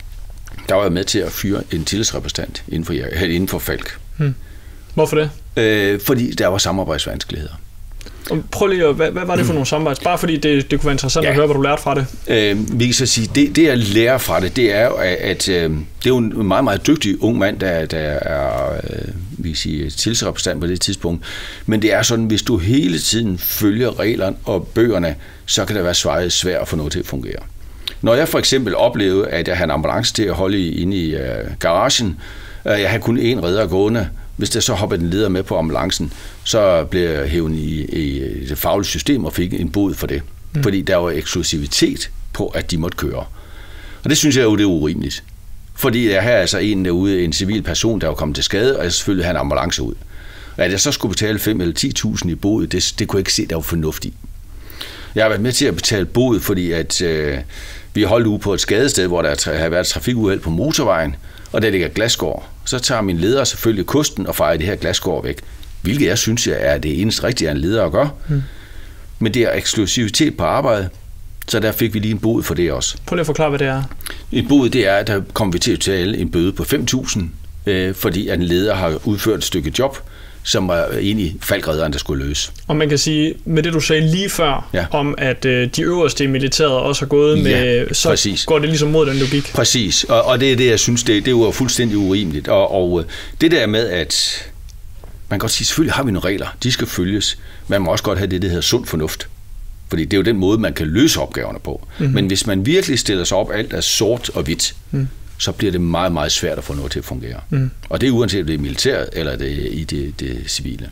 der var jeg med til at fyre en tillidsrepræsentant inden for, øh, inden for Falck. Mm. Hvorfor det? Øh, fordi der var samarbejdsvanskeligheder. Prøv lige at, hvad, hvad var det for nogle samarbejds? Bare fordi det, det kunne være interessant ja. At høre, hvad du lærte fra det. Øh, vi kan så sige, det, det jeg lærer fra det, det er jo, at, at øh, det er jo en meget, meget dygtig ung mand, der, der er øh, vi kan sige, tillidsrepræsentant på det tidspunkt. Men det er sådan, hvis du hele tiden følger reglerne og bøgerne, så kan det være svært svært at få noget til at fungere. Når jeg for eksempel oplevede, at jeg havde en ambulance til at holde inde i øh, garagen, øh, jeg havde kun én redder gående. Hvis der så hoppede den leder med på ambulancen, så blev jeg hævet i, i det faglige system og fik en bod for det. Mm. Fordi der var eksklusivitet på, at de måtte køre. Og det synes jeg jo, det er urimeligt. Fordi jeg har altså en derude, en civil person, der var kommet til skade, og jeg selvfølgelig havde en ambulance ud. Og at jeg så skulle betale fem eller ti tusind i bod, det, det kunne jeg ikke se, der var fornuftigt. Jeg har været med til at betale bod, fordi at, øh, vi holdt ude på et skadested, hvor der har været trafikuheld på motorvejen, og der ligger glasskår. Så tager min leder selvfølgelig kosten og fejrer det her glasskår væk. Hvilket jeg synes er det eneste rigtige, en leder at gøre. Mm. Men det er eksklusivitet på arbejde, så der fik vi lige en bod for det også. Prøv lige at forklare, hvad det er. En bod, det er, at der kommer vi til at tale en bøde på fem tusind, øh, fordi at en leder har udført et stykke job, som var egentlig Falck-redderen, der skulle løse. Og man kan sige, med det du sagde lige før, ja. Om at øh, de øverste i militæret også har gået med, ja, så præcis. Går det ligesom mod den logik. Præcis, og, og det er det, jeg synes, det, det er jo fuldstændig urimeligt. Og, og det der med, at man kan godt sige, selvfølgelig har vi nogle regler, de skal følges, man må også godt have det, der hedder sund fornuft. Fordi det er jo den måde, man kan løse opgaverne på. Mm-hmm. Men hvis man virkelig stiller sig op, alt er sort og hvidt, mm. så bliver det meget, meget svært at få noget til at fungere. Mm. Og det er uanset, om det er militæret eller det er i det, det civile.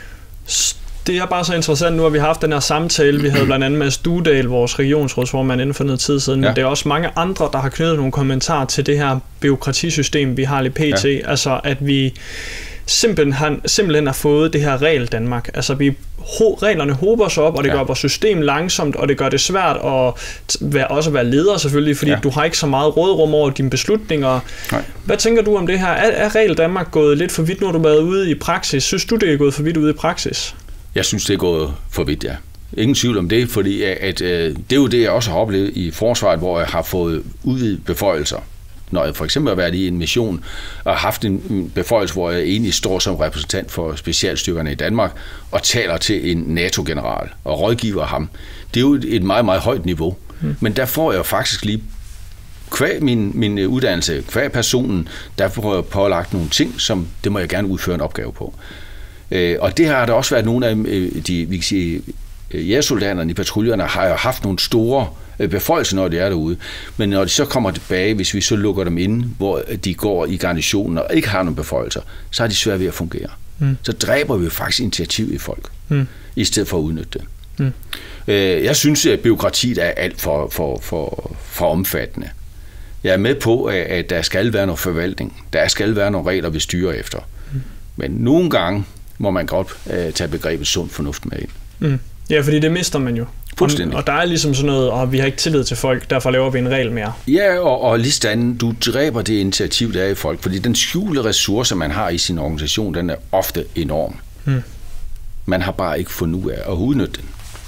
Det er bare så interessant, nu har vi haft den her samtale, vi havde blandt andet Mads Dudal, vores regionsrådsformand, inden for noget tid siden, ja. Men det er også mange andre, der har knyttet nogle kommentarer til det her bureaukratisystem, vi har i P T, ja. Altså at vi simpelthen har, simpelthen har fået det her regel Danmark. Altså vi ho, reglerne hober sig op, og det ja. Gør vores system langsomt, og det gør det svært at være, også være leder selvfølgelig, fordi ja. Du har ikke så meget rådrum over dine beslutninger. Nej. Hvad tænker du om det her? Er, er regel Danmark gået lidt for vidt, nu har du været ude i praksis? Synes du, det er gået for vidt ude i praksis? Jeg synes, det er gået for vidt, ja. Ingen tvivl om det, fordi at, at, det er jo det, jeg også har oplevet i forsvaret, hvor jeg har fået udvidet beføjelser. Når jeg for eksempel har været i en mission og haft en beføjelse, hvor jeg egentlig står som repræsentant for specialstyrkerne i Danmark og taler til en NATO-general og rådgiver ham. Det er jo et meget, meget højt niveau. Mm. Men der får jeg faktisk lige, kvæg min, min uddannelse, kvæg personen, der får jeg pålagt nogle ting, som det må jeg gerne udføre en opgave på. Og det har der også været nogle af de, vi kan sige, jægersoldaterne i patruljerne har jo haft nogle store beføjelser, når de er derude. Men når de så kommer tilbage, hvis vi så lukker dem inde, hvor de går i garnisonen og ikke har nogen beføjelser, så er de svært ved at fungere. Mm. Så dræber vi faktisk initiativ i folk, mm. i stedet for at udnytte det. Mm. Jeg synes, at bureaukratiet er alt for, for, for, for omfattende. Jeg er med på, at der skal være noget forvaltning. Der skal være nogle regler, vi styrer efter. Mm. Men nogle gange må man godt tage begrebet sund fornuft med ind. Mm. Ja, fordi det mister man jo. Fuldstændig. Og der er ligesom sådan noget, og vi har ikke tillid til folk, derfor laver vi en regel mere. Ja, og, og lige sådan, du dræber det initiativ, der er i folk, fordi den skjulte ressource, man har i sin organisation, den er ofte enorm. Hmm. Man har bare ikke fundet ud af at udnytte den.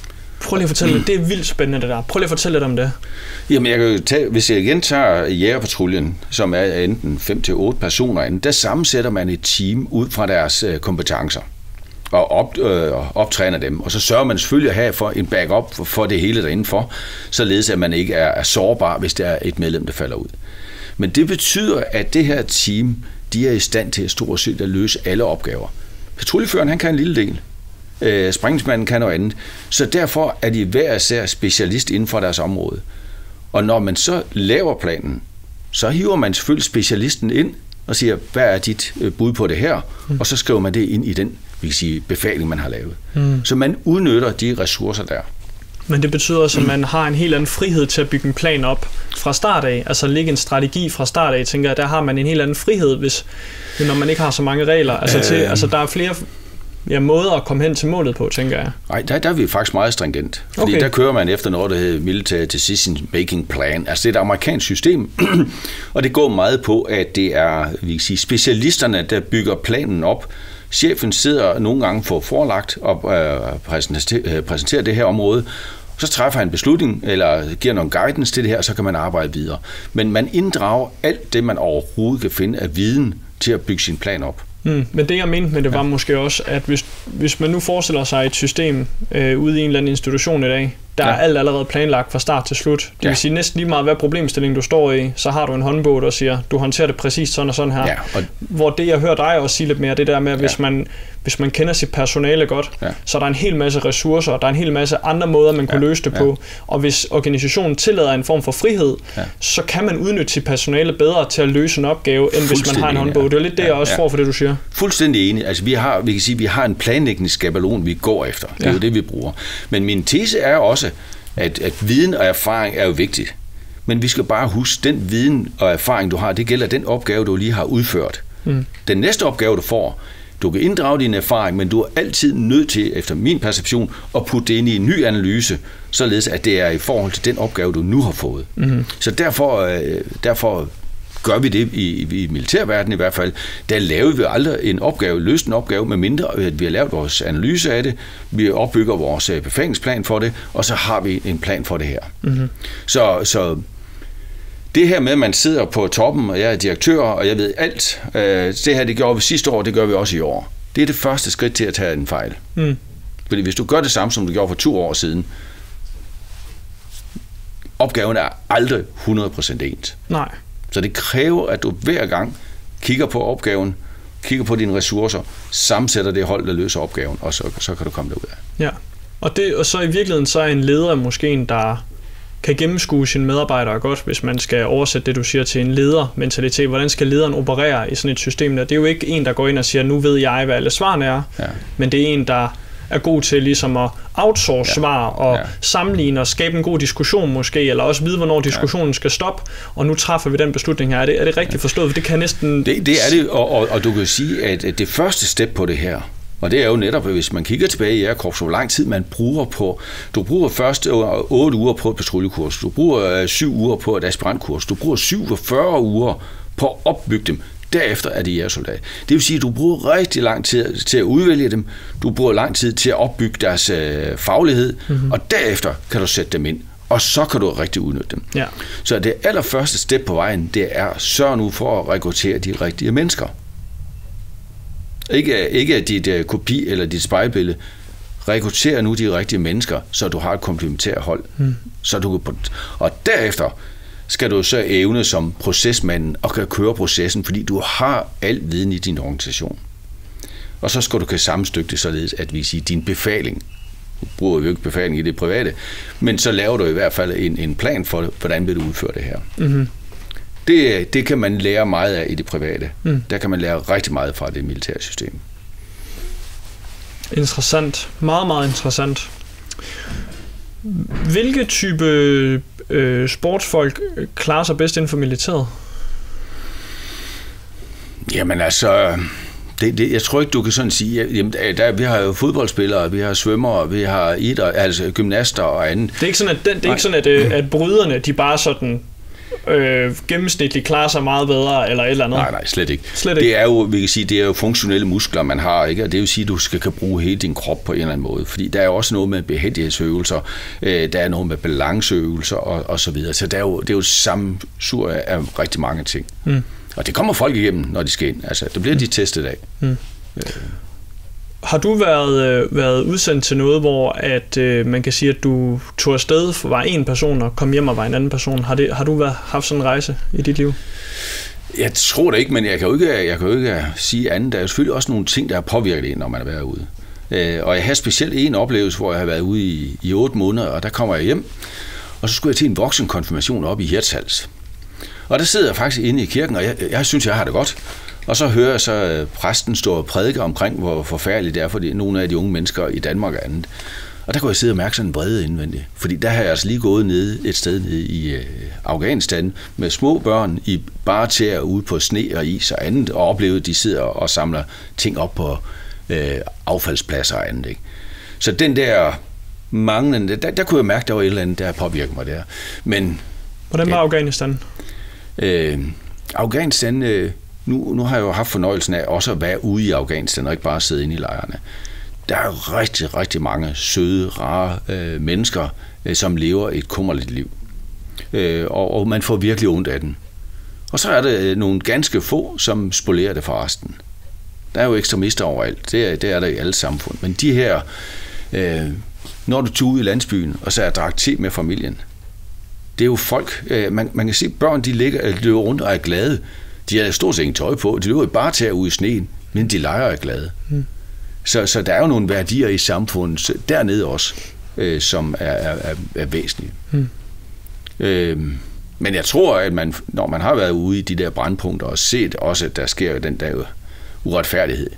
Prøv lige at fortælle det. Det er vildt spændende, det der. Prøv lige at fortælle lidt om det. Jamen, jeg kan jo tage, hvis jeg igen tager jægerpatruljen, som er enten fem til otte personer inde, der sammensætter man et team ud fra deres øh, kompetencer og op, øh, optræner dem. Og så sørger man selvfølgelig at have for en backup for, for det hele derindenfor, således at man ikke er, er sårbar, hvis der er et medlem, der falder ud. Men det betyder, at det her team, de er i stand til at stort set at løse alle opgaver. Patruljeføreren, han kan en lille del. Øh, sprængningsmanden kan noget andet. Så derfor er de hver især specialist inden for deres område. Og når man så laver planen, så hiver man selvfølgelig specialisten ind og siger, hvad er dit bud på det her? Mm. Og så skriver man det ind i den, vi kan sige, befaling, man har lavet. Mm. Så man udnytter de ressourcer der. Men det betyder også, at man har en helt anden frihed til at bygge en plan op fra start af. Altså lægge en strategi fra start af. Jeg tænker, at der har man en helt anden frihed, hvis, når man ikke har så mange regler. Altså, til, øh... altså der er flere ja, måder at komme hen til målet på, tænker jeg. Nej, der, der er vi faktisk meget stringent. Fordi okay. Der kører man efter noget, der hedder Military Decision Making Plan. Altså det er et amerikansk system, og det går meget på, at det er vi kan sige, specialisterne, der bygger planen op. Chefen sidder nogle gange for forelagt og øh, præsenterer, præsenterer det her område. Så træffer han en beslutning, eller giver nogle guidance til det her, så kan man arbejde videre. Men man inddrager alt det, man overhovedet kan finde af viden til at bygge sin plan op. Mm, men det jeg mente med det var ja. måske også, at hvis, hvis man nu forestiller sig et system øh, ude i en eller anden institution i dag, der ja. er alt allerede planlagt fra start til slut. Det ja. vil sige næsten lige meget, hvad problemstilling du står i, så har du en håndbog, der siger, du håndterer det præcis sådan og sådan her. Ja, og hvor det jeg hører dig også sige lidt mere, det der med, at hvis, ja. man, hvis man kender sit personale godt, ja. så er der en hel masse ressourcer, og der er en hel masse andre måder, man kunne ja. løse det ja. på. Og hvis organisationen tillader en form for frihed, ja. så kan man udnytte sit personale bedre til at løse en opgave, end hvis man har en håndbog. Ja. Det er lidt det, jeg også ja. får for det, du siger. Fuldstændig enig. Altså vi har, vi kan sige, vi har en planlægningsskabelon, vi går efter. Det er ja. jo det, vi bruger. Men min tese er også, At, at viden og erfaring er jo vigtigt. Men vi skal bare huske, den viden og erfaring, du har, det gælder den opgave, du lige har udført. Mm. Den næste opgave, du får, du kan inddrage din erfaring, men du er altid nødt til, efter min perception, at putte det ind i en ny analyse, således at det er i forhold til den opgave, du nu har fået. Mm. Så derfor, derfor gør vi det i, i militærverdenen i hvert fald. Der laver vi aldrig en opgave, løst en opgave, med mindre at vi har lavet vores analyse af det, vi opbygger vores befalingsplan for det, og så har vi en plan for det her. Mm-hmm. Så, så det her med, at man sidder på toppen, og jeg er direktør, og jeg ved alt, øh, det her, det gjorde vi sidste år, det gør vi også i år. Det er det første skridt til at tage en fejl. Mm. Fordi hvis du gør det samme, som du gjorde for to år siden, opgaven er aldrig hundrede procent ens. Nej. Så det kræver, at du hver gang kigger på opgaven, kigger på dine ressourcer, sammensætter det hold, der løser opgaven, og så, så kan du komme derud af. Ja, og, det, og så i virkeligheden så er en leder måske en, der kan gennemskue sine medarbejdere godt, hvis man skal oversætte det, du siger, til en ledermentalitet. Hvordan skal lederen operere i sådan et system der? Det er jo ikke en, der går ind og siger, nu ved jeg, hvad alle svarene er, ja. men det er en, der er god til ligesom at outsource ja. svar og ja. sammenligne og skabe en god diskussion måske, eller også vide, hvornår diskussionen ja. skal stoppe, og nu træffer vi den beslutning her. Er det, er det rigtigt ja. forstået? For det kan næsten... Det, det er det, og, og, og du kan sige, at det første step på det her, og det er jo netop, hvis man kigger tilbage i Jægerkorps, hvor lang tid man bruger på, du bruger først otte uger på et patruljekurs, du bruger syv uger på et aspirantkurs, du bruger syvogfyrre uger på at opbygge dem. Derefter er de jægersoldater. Det vil sige, at du bruger rigtig lang tid til at udvælge dem, du bruger lang tid til at opbygge deres øh, faglighed, mm-hmm. og derefter kan du sætte dem ind, og så kan du rigtig udnytte dem. Ja. Så det allerførste step på vejen, det er sørg nu for at rekruttere de rigtige mennesker. Ikke, ikke dit uh, kopi eller dit spejlbillede. Rekruttere nu de rigtige mennesker, så du har et komplementært hold. Mm. Så du kan, og derefter skal du så evne som procesmanden og kan køre processen, fordi du har al viden i din organisation. Og så skal du kan sammenstykke det således, at vi siger, din befaling, du bruger jo ikke befaling i det private, men så laver du i hvert fald en, en plan for, hvordan vil du udføre det her. Mm-hmm. Det, det kan man lære meget af i det private. Mm. Der kan man lære rigtig meget fra det militære system. Interessant. Meget, meget interessant. Hvilke type øh, sportsfolk klarer sig bedst inden for militæret? Jamen altså, det, det, jeg tror ikke, du kan sådan sige, jamen, der, vi har jo fodboldspillere, vi har svømmere, vi har idræt, altså gymnaster og andet. Det er ikke sådan, at, den, det er ikke sådan, at, at bryderne, de bare sådan øh, gennemsnitligt klarer sig meget bedre, eller et eller andet? Nej, nej, slet ikke. Slet ikke. Det er jo, vi kan sige, det er jo funktionelle muskler, man har, ikke? Og det vil sige, at du skal kan bruge hele din krop på en eller anden måde. Fordi der er jo også noget med behændighedsøvelser, øh, der er noget med balanceøvelser og, og så videre. Så det er jo, det er jo sammensur af rigtig mange ting. Mm. Og det kommer folk igennem, når de skal ind. Altså, det bliver mm. de testet af. Mm. Øh. Har du været, øh, været udsendt til noget, hvor at, øh, man kan sige, at du tog afsted for var en person og kom hjem og var en anden person? Har, det, har du været, haft sådan en rejse i dit liv? Jeg tror det ikke, men jeg kan jo ikke, jeg kan jo ikke sige andet. Der er jo selvfølgelig også nogle ting, der har påvirket en, når man er været ude. Øh, og jeg har specielt en oplevelse, hvor jeg har været ude i, i otte måneder, og der kommer jeg hjem, og så skulle jeg til en voksenkonfirmation op i Hirtshals. Og der sidder jeg faktisk inde i kirken, og jeg, jeg synes, jeg har det godt. Og så hører jeg så præsten stå og prædike omkring, hvor forfærdeligt det er for de, nogle af de unge mennesker i Danmark og andet. Og der kunne jeg sidde og mærke sådan en brede indvendigt. Fordi der har jeg altså lige gået nede et sted nede i øh, Afghanistan med små børn i bare tæer ude på sne og is og andet, og oplevet, at de sidder og samler ting op på øh, affaldspladser og andet. Ikke? Så den der manglende, der, der kunne jeg mærke, at der var et eller andet, der påvirkede mig der. Men, hvordan var ja, Afghanistan? Øh, Afghanistan... Øh, Nu, nu har jeg jo haft fornøjelsen af også at være ude i Afghanistan og ikke bare sidde inde i lejrene. Der er rigtig, rigtig mange søde, rare øh, mennesker, øh, som lever et kummerligt liv. Øh, og, og man får virkelig ondt af den. Og så er der øh, nogle ganske få, som spolerer det for resten. Der er jo ekstremister overalt. Det er, det er der i alle samfund. Men de her, øh, når du tager ud i landsbyen, og så er drak te med familien, det er jo folk, øh, man, man kan se børn, de ligger, løber rundt og er glade. De har stort set ingen tøj på, de løber bare til at ude i sneen, men de leger er glade. Mm. Så, så der er jo nogle værdier i samfundet dernede også, øh, som er, er, er væsentlige. Mm. Øh, men jeg tror, at man, når man har været ude i de der brandpunkter og set også, at der sker den der uretfærdighed,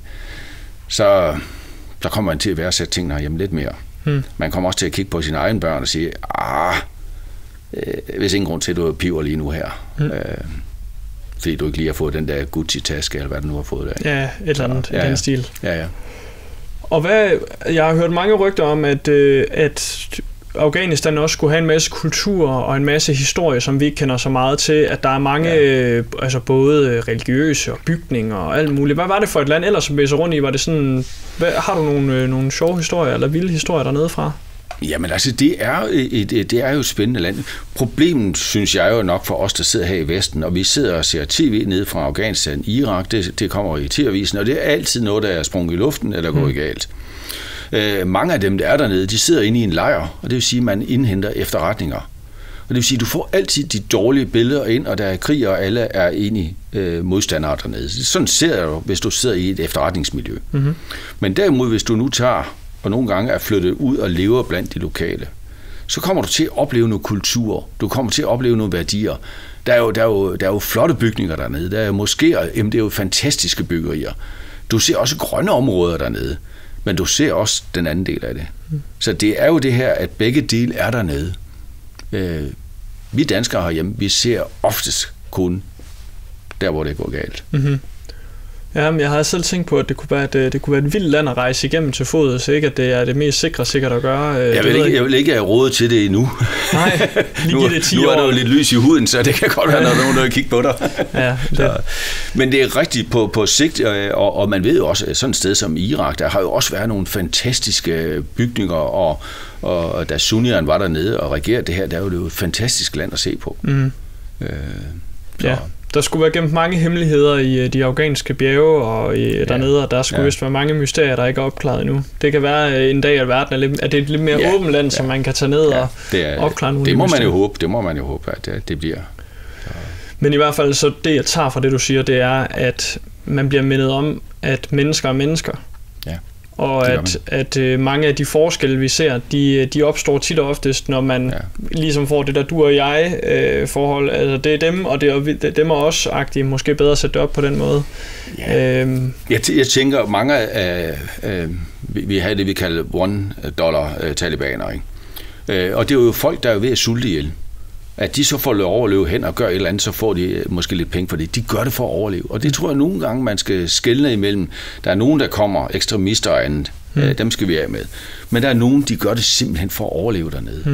så, så kommer man til at værdsætte tingene herhjemme lidt mere. Mm. Man kommer også til at kigge på sine egne børn og sige, ah, øh, hvis ingen grund til, at du piver lige nu her. Mm. Øh, fordi du ikke lige har fået den der Gucci-taske, eller hvad du nu har fået der. Ja, et eller andet ja, i den stil. Ja, ja. Og hvad, jeg har hørt mange rygter om, at, at Afghanistan også skulle have en masse kultur og en masse historie, som vi ikke kender så meget til, at der er mange, ja. altså både religiøse og bygninger og alt muligt. Hvad var det for et land ellers, som bevæger sig rundt i? Var det sådan, hvad, har du nogle, nogle sjove historier, eller vilde historier dernede fra? Jamen altså, det er, et, det er jo et spændende land. Problemet, synes jeg jo nok for os, der sidder her i Vesten, og vi sidder og ser tv nede fra Afghanistan, Irak, det, det kommer i T V-avisen, og det er altid noget, der er sprunget i luften eller går mm. galt. Øh, mange af dem, der er dernede, de sidder inde i en lejr, og det vil sige, at man indhenter efterretninger. Og det vil sige, at du får altid de dårlige billeder ind, og der er krig, og alle er enige øh, modstandere dernede. Sådan ser du, hvis du sidder i et efterretningsmiljø. Mm-hmm. Men derimod, hvis du nu tager og nogle gange er flyttet ud og lever blandt de lokale, så kommer du til at opleve nogle kulturer. Du kommer til at opleve nogle værdier. Der er jo, der er jo, der er jo flotte bygninger dernede. Der er moskéer, jamen det er jo fantastiske byggerier. Du ser også grønne områder dernede, men du ser også den anden del af det. Mm. Så det er jo det her, at begge dele er dernede. Øh, vi danskere herhjemme, vi ser oftest kun der, hvor det går galt. Mm-hmm. Ja, men jeg har selv tænkt på, at det kunne være et, det kunne være et vildt land at rejse igennem til fods, så ikke at det er det mest sikre sikkert at gøre. Jeg vil, ikke, jeg vil ikke have råd til det endnu. Nej, lige nu, det ti nu er der år. jo lidt lys i huden, så det kan godt være, når nogen der vil kigge på dig. Ja, det. Så, men det er rigtigt på, på sigt, og, og man ved jo også, at sådan et sted som Irak, der har jo også været nogle fantastiske bygninger, og, og da sunnierne var dernede og regerede det her, der er jo det jo et fantastisk land at se på. Mm. Øh, ja. Der skulle være gemt mange hemmeligheder i de afghanske bjerge og i, dernede, ja, og der skulle ja. vist være mange mysterier, der ikke er opklaret endnu. Det kan være en dag, at verden er, lidt, at det er et lidt mere ja. åbent land, ja. som man kan tage ned ja. og er, opklare nogle det må mysterier. man jo håbe, det må man jo håbe, at det, det bliver. Så. Men i hvert fald, så det jeg tager fra det, du siger, det er, at man bliver mindet om, at mennesker er mennesker. Ja. Og at, at øh, mange af de forskelle, vi ser, de, de opstår tit og oftest, når man ja. ligesom får det der du og jeg øh, forhold. Altså det er dem, og det er, det er dem og os-agtigt. Måske bedre at sætte det op på den måde. Ja. Øhm. Jeg, t- jeg tænker, mange af, øh, vi, vi har det, vi kalder one dollar øh, talibaner, ikke? Øh, og det er jo folk, der er ved at sulte ihjel. At de så får lov at overleve hen og gør et eller andet, så får de måske lidt penge for det. De gør det for at overleve. Og det tror jeg nogle gange, man skal skelne imellem. Der er nogen, der kommer, ekstremister og andet. Mm. Dem skal vi af med. Men der er nogen, de gør det simpelthen for at overleve dernede. Mm.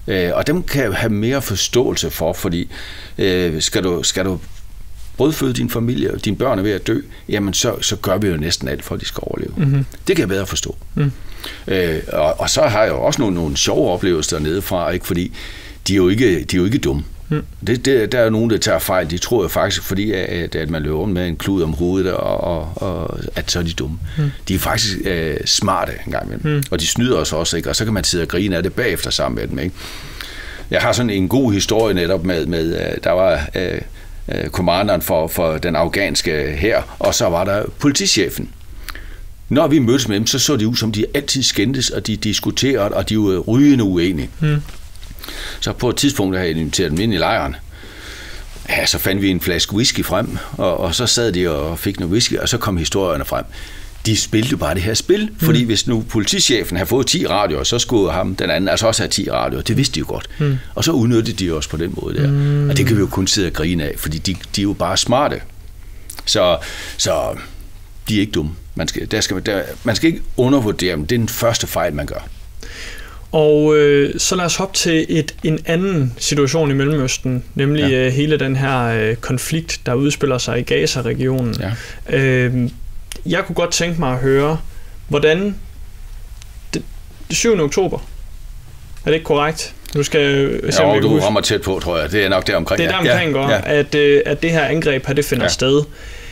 Øh, og dem kan jeg have mere forståelse for, fordi øh, skal du, skal du brødføde din familie, og dine børn er ved at dø, jamen så, så gør vi jo næsten alt for, at de skal overleve. Mm-hmm. Det kan jeg bedre forstå. Mm. Øh, og, og så har jeg jo også nogle, nogle sjove oplevelser dernede fra, ikke? Fordi de er jo ikke, de er jo ikke dumme. Mm. Det, det, der er nogen, der tager fejl. De tror jo faktisk, fordi at, at man løber med en klud om hovedet, og, og, og at så er de dumme. Mm. De er faktisk øh, smarte en gang imellem. Mm. Og de snyder os også, ikke? Og så kan man sidde og grine af det bagefter sammen med dem. Ikke? Jeg har sådan en god historie netop med, med der var øh, kommanderen for, for den afghanske hær, og så var der politichefen. Når vi mødtes med dem, så så det ud som, de altid skændtes, og de diskuterede, og de var rygende uenige. Mm. Så på et tidspunkt havde jeg inviteret dem ind i lejren. Ja, så fandt vi en flaske whisky frem, og, og så sad de og fik noget whisky, og så kom historierne frem. De spillede bare det her spil, mm. fordi hvis nu politichefen havde fået ti radioer, så skulle ham den anden altså også have ti radioer. Det vidste de jo godt. Mm. Og så udnyttede de også på den måde der. Mm. Og det kan vi jo kun sidde og grine af, fordi de, de er jo bare smarte. Så, så de er ikke dumme. Man skal, der skal, der, man skal ikke undervurdere dem. Det er den første fejl, man gør. Og øh, så lad os hoppe til et, en anden situation i Mellemøsten, nemlig ja. øh, hele den her øh, konflikt, der udspiller sig i Gaza-regionen. Ja. Øh, jeg kunne godt tænke mig at høre, hvordan det, det syvende oktober, er det ikke korrekt? Du skal se, ja, du rammer tæt på, tror jeg. Det er nok der omkring. Det er der omkring, ja. Ja. At, øh, at det her angreb her, det finder ja. sted.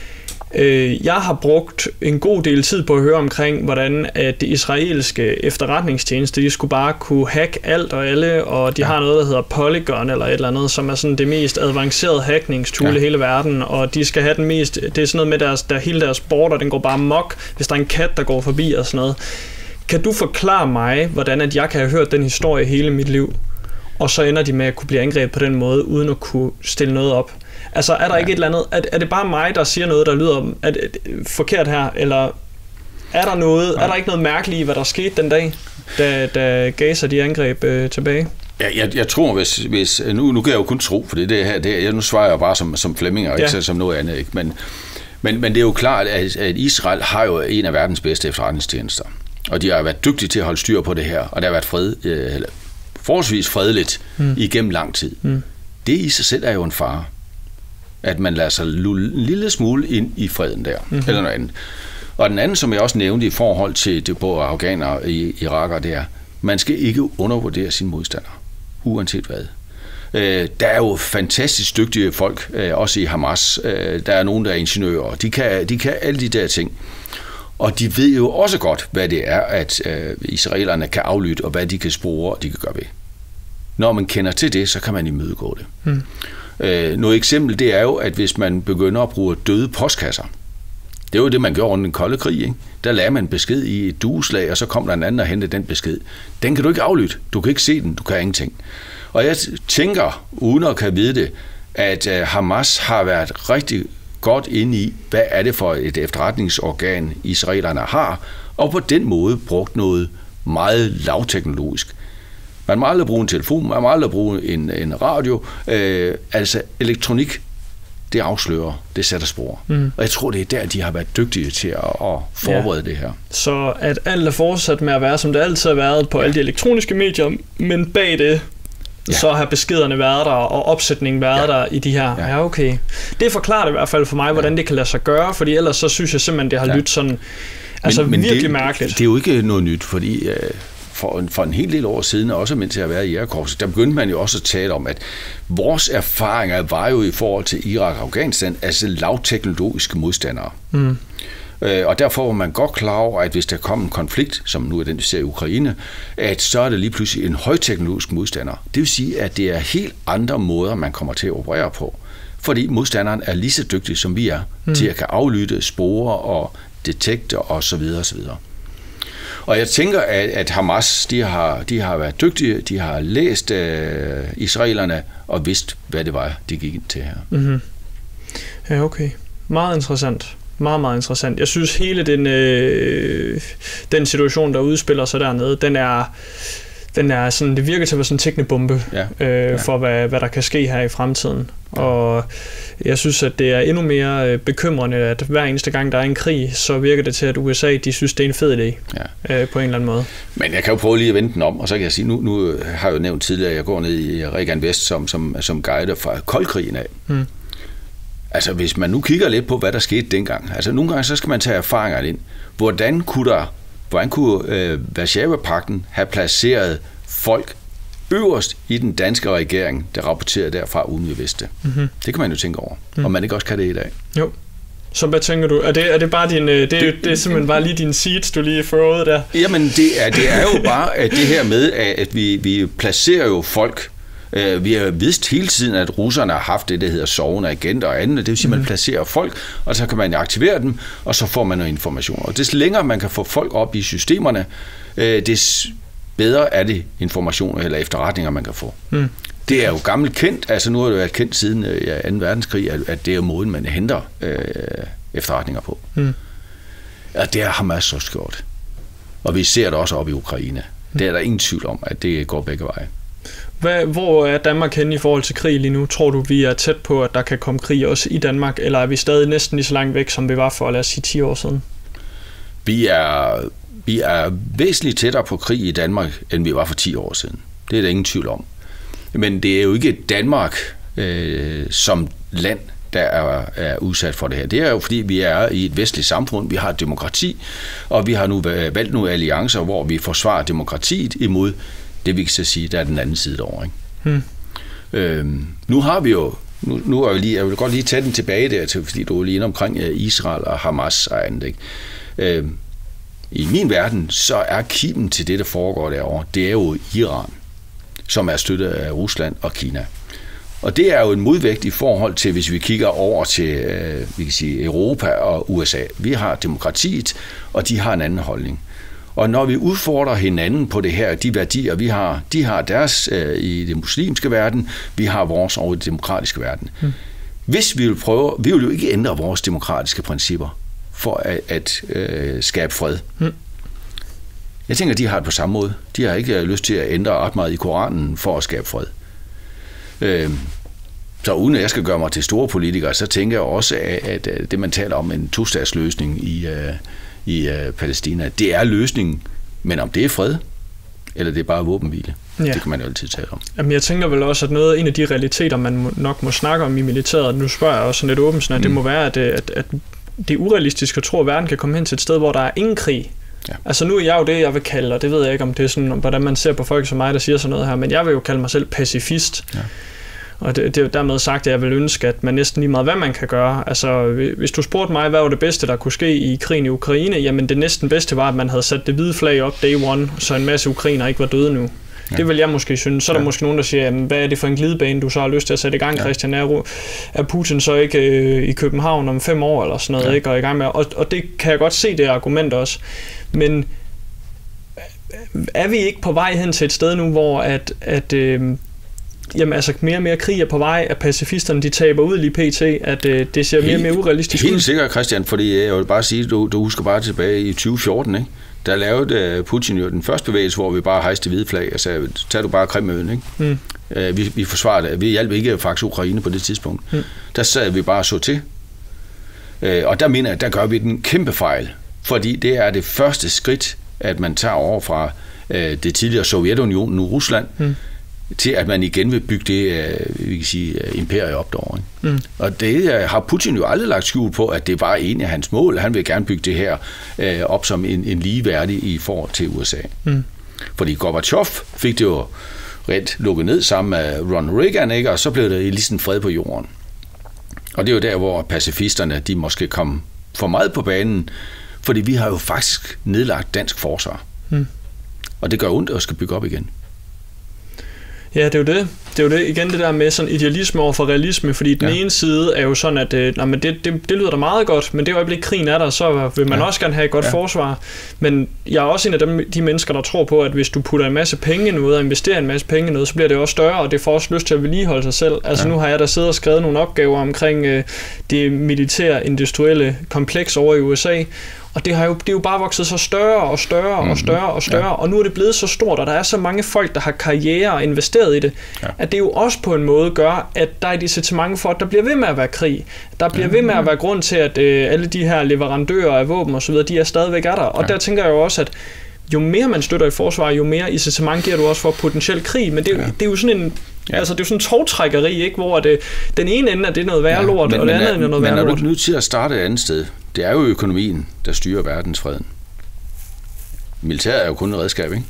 Jeg har brugt en god del tid på at høre omkring, hvordan at det israelske efterretningstjeneste, de skulle bare kunne hacke alt og alle, og de ja. har noget, der hedder Polygon eller et eller andet, som er sådan det mest avancerede hackningstool ja. i hele verden, og de skal have den mest, det er sådan noget med deres, der hele deres border, den går bare mok, hvis der er en kat, der går forbi og sådan noget. Kan du forklare mig, hvordan at jeg kan have hørt den historie hele mit liv, og så ender de med at kunne blive angrebet på den måde, uden at kunne stille noget op? Altså, er der ja. ikke et eller andet... Er, er det bare mig, der siger noget, der lyder er det, forkert her? Eller er der noget... Ja. Er der ikke noget mærkeligt i, hvad der skete den dag, da, da Gaza de angreb øh, tilbage? Ja, jeg, jeg tror, hvis... hvis nu, nu kan jeg jo kun tro, for det, det her... Det, jeg, nu svarer jeg bare som, som Flemming, og ikke ja. som noget andet, ikke? Men, men, men det er jo klart, at, at Israel har jo en af verdens bedste efterretningstjenester. Og de har været dygtige til at holde styr på det her, og der har været fred, øh, eller, forholdsvis fredeligt mm. igennem lang tid. Mm. Det i sig selv er jo en fare. At man lader sig lulle en lille smule ind i freden der, mm-hmm. eller noget andet. Og den anden, som jeg også nævnte i forhold til det både afghanere i Irak, det er, man skal ikke undervurdere sine modstandere, uanset hvad. Øh, der er jo fantastisk dygtige folk, øh, også i Hamas. Øh, der er nogen, der er ingeniører. De kan, de kan alle de der ting. Og de ved jo også godt, hvad det er, at øh, israelerne kan aflytte, og hvad de kan spore, og de kan gøre ved. Når man kender til det, så kan man imødegå det. Mm. Øh, noget eksempel, det er jo, at hvis man begynder at bruge døde postkasser, det er jo det, man gjorde under den kolde krig, ikke? Der lagde man besked i et dueslag, og så kom der en anden og hentede den besked. Den kan du ikke aflytte. Du kan ikke se den. Du kan ingenting. Og jeg tænker, uden at kan vide det, at Hamas har været rigtig godt inde i, hvad er det for et efterretningsorgan, israelerne har, og på den måde brugt noget meget lavteknologisk. Man må aldrig bruge en telefon, man må aldrig bruge en, en radio. Øh, altså elektronik, det afslører, det sætter spor. Mm. Og jeg tror, det er der, de har været dygtige til at, at forberede ja. det her. Så at alt er fortsat med at være, som det altid har været på ja. alle de elektroniske medier, men bag det, ja. så har beskederne været der, og opsætningen været ja. der i de her. Ja. ja, okay. Det forklarer det i hvert fald for mig, hvordan ja. det kan lade sig gøre, fordi ellers så synes jeg simpelthen, det har ja. lyttet sådan, altså men, men virkelig det, mærkeligt. Det er jo ikke noget nyt, fordi... Øh, For en, for en hel del år siden, også mens jeg har været i Jægerkorpset, der begyndte man jo også at tale om, at vores erfaringer var jo i forhold til Irak og Afghanistan, altså lavteknologiske modstandere. Mm. Øh, og derfor var man godt klar over, at hvis der kom en konflikt, som nu er den, vi ser i Ukraine, at så er det lige pludselig en højteknologisk modstander. Det vil sige, at det er helt andre måder, man kommer til at operere på. Fordi modstanderen er lige så dygtig, som vi er, mm. til at kan aflytte, spore og detekte osv. osv. Og jeg tænker, at, at Hamas, de har, de har været dygtige, de har læst øh, israelerne og vidst, hvad det var, de gik ind til her. Mm-hmm. Ja, okay. Meget interessant. Meget, meget interessant. Jeg synes, hele den, øh, den situation, der udspiller sig dernede, den er... den er sådan, det virker til at være sådan en teknobombe ja. Øh, ja. for, hvad, hvad der kan ske her i fremtiden. Ja. Og jeg synes, at det er endnu mere bekymrende, at hver eneste gang, der er en krig, så virker det til, at U S A, de synes, det er en fed idé ja. øh, på en eller anden måde. Men jeg kan jo prøve lige at vende den om, og så kan jeg sige, nu, nu har jeg jo nævnt tidligere, at jeg går ned i Regan Vest som, som, som guide fra koldkrigen af. Hmm. Altså, hvis man nu kigger lidt på, hvad der skete dengang, altså nogle gange, så skal man tage erfaringerne ind. Hvordan kunne der Hvordan kunne øh, Warszawapagten have placeret folk øverst i den danske regering, der rapporterede derfra, uden vi vidste det? Mm-hmm. Det kan man jo tænke over, mm. om man ikke også kan det i dag. Jo. Så hvad tænker du? Er det, er det bare din, det, det, det er simpelthen bare lige din seeds, du lige forrådede der? Jamen, det er, det er jo bare at det her med, at vi, vi placerer jo folk. Vi har vidst hele tiden, at russerne har haft det, der hedder sovende agenter og andet. Det vil sige, at man placerer folk, og så kan man aktivere dem, og så får man noget information. Og des længere man kan få folk op i systemerne, des bedre er det informationer eller efterretninger, man kan få. Mm. Det er jo gammelt kendt, altså nu har det været kendt siden ja, anden verdenskrig, at det er måden, man henter øh, efterretninger på. Mm. Og det har Hamas også gjort. Og vi ser det også op i Ukraine. Mm. Det er der ingen tvivl om, at det går begge veje. Hvad, hvor er Danmark henne i forhold til krig lige nu? Tror du, vi er tæt på, at der kan komme krig også i Danmark, eller er vi stadig næsten lige så langt væk, som vi var for, lad os sige, ti år siden? Vi er, vi er væsentligt tættere på krig i Danmark, end vi var for ti år siden. Det er der ingen tvivl om. Men det er jo ikke Danmark øh, som land, der er, er udsat for det her. Det er jo fordi, vi er i et vestligt samfund, vi har et demokrati, og vi har nu valgt nogle alliancer, hvor vi forsvarer demokratiet imod det, vi kan så sige, der er den anden side over. Ikke? Hmm. Øhm, nu har vi jo, nu, nu er jeg, lige, jeg vil godt lige tage den tilbage der, til, fordi du er lige omkring Israel og Hamas og andet. Ikke? Øhm, I min verden, så er kimen til det, der foregår derovre, det er jo Iran, som er støttet af Rusland og Kina. Og det er jo en modvægt i forhold til, hvis vi kigger over til øh, vi kan sige, Europa og U S A. Vi har demokratiet, og de har en anden holdning. Og når vi udfordrer hinanden på det her, de værdier, vi har, de har deres øh, i den muslimske verden, vi har vores over i den demokratiske verden. Hmm. Hvis vi vil prøve, vi vil jo ikke ændre vores demokratiske principper for at, at øh, skabe fred. Hmm. Jeg tænker, de har det på samme måde. De har ikke lyst til at ændre ret meget i Koranen for at skabe fred. Øh, så uden at jeg skal gøre mig til store politikere, så tænker jeg også, at, at det man taler om en tostatsløsning i øh, i uh, Palæstina. Det er løsningen, men om det er fred, eller det er bare våbenhvile, ja. Det kan man jo altid tale om. Jamen, jeg tænker vel også, at noget en af de realiteter, man nok må snakke om i militæret, nu spørger jeg også sådan lidt åbent, at mm. det må være, at, at, at det er urealistisk at tro, at verden kan komme hen til et sted, hvor der er ingen krig. Ja. Altså nu er jeg jo det, jeg vil kalde, og det ved jeg ikke, om det er sådan, hvordan man ser på folk som mig, der siger sådan noget her, men jeg vil jo kalde mig selv pacifist. Ja. Og det, det er jo dermed sagt, at jeg vil ønske, at man næsten lige meget, hvad man kan gøre. Altså, hvis du spurgte mig, hvad var det bedste, der kunne ske i krigen i Ukraine, jamen det næsten bedste var, at man havde sat det hvide flag op day one, så en masse ukrainer ikke var døde nu. Ja. Det vil jeg måske synes. Så er der ja. måske nogen, der siger, jamen, hvad er det for en glidebane, du så har lyst til at sætte i gang, ja. Christian? Er, er Putin så ikke øh, i København om fem år eller sådan noget, ja. ikke? Og i gang med, og, og det kan jeg godt se, det argument også. Men er vi ikke på vej hen til et sted nu, hvor at, at øh, jamen altså mere og mere krig er på vej, at pacifisterne de taber ud lige pt, at øh, det ser mere og mere urealistisk ud? Helt sikkert, Christian, fordi jeg vil bare sige, du, du husker bare tilbage i tyve fjorten, ikke? Der lavede Putin jo den første bevægelse, hvor vi bare hejste hvide flag og sagde, tag du bare Krimøen, ikke? Mm. Uh, vi, vi forsvarede det. Vi hjalp ikke faktisk Ukraine på det tidspunkt. Mm. Der sad vi bare så til. Uh, og der mener jeg, der gør vi den kæmpe fejl, fordi det er det første skridt, at man tager over fra uh, det tidligere Sovjetunionen, nu Rusland, mm. til at man igen vil bygge det, vi kan sige, imperie op derovre. Mm. Og det har Putin jo aldrig lagt skjul på, at det var en af hans mål. Han vil gerne bygge det her øh, op som en, en ligeværdig i forhold til U S A. Mm. Fordi Gorbachev fik det jo rent lukket ned sammen med Ronald Reagan, ikke? Og så blev det lige sådan fred på jorden. Og det er jo der, hvor pacifisterne, de måske kom for meget på banen, fordi vi har jo faktisk nedlagt dansk forsvar. Mm. Og det gør ondt at skal bygge op igen. Ja, det er jo det. Det er jo det. Igen det der med sådan idealisme over for realisme, fordi den ja. ene side er jo sådan, at øh, nej, men det, det, det lyder da meget godt, men det øjeblik krigen er der, så vil man ja. også gerne have et godt ja. forsvar. Men jeg er også en af dem, de mennesker, der tror på, at hvis du putter en masse penge i noget og investerer en masse penge i noget, så bliver det også større, og det får også lyst til at vedligeholde sig selv. Altså ja. nu har jeg da siddet og skrevet nogle opgaver omkring øh, det militære industrielle kompleks over i U S A, Og det, har jo, det er jo bare vokset så større og større og større og større, ja. Og nu er det blevet så stort, og der er så mange folk, der har karriere og investeret i det, ja. At det jo også på en måde gør, at der er et incitament for, at der bliver ved med at være krig. Der bliver ja. ved med at være grund til, at øh, alle de her leverandører af våben og så videre, de er stadigvæk er der. Og ja. Der tænker jeg jo også, at jo mere man støtter i forsvar, jo mere incitament giver du også for potentiel krig. Men det, ja. det er jo sådan en... Ja. Altså, det er jo sådan en togtrækkeri, ikke? Hvor det, den ene ende er det noget værre ja, lort, men, og den anden ende er noget værre lort. Men er du nødt til at starte et andet sted? Det er jo økonomien, der styrer verdensfreden. Militæret er jo kun et redskab, ikke?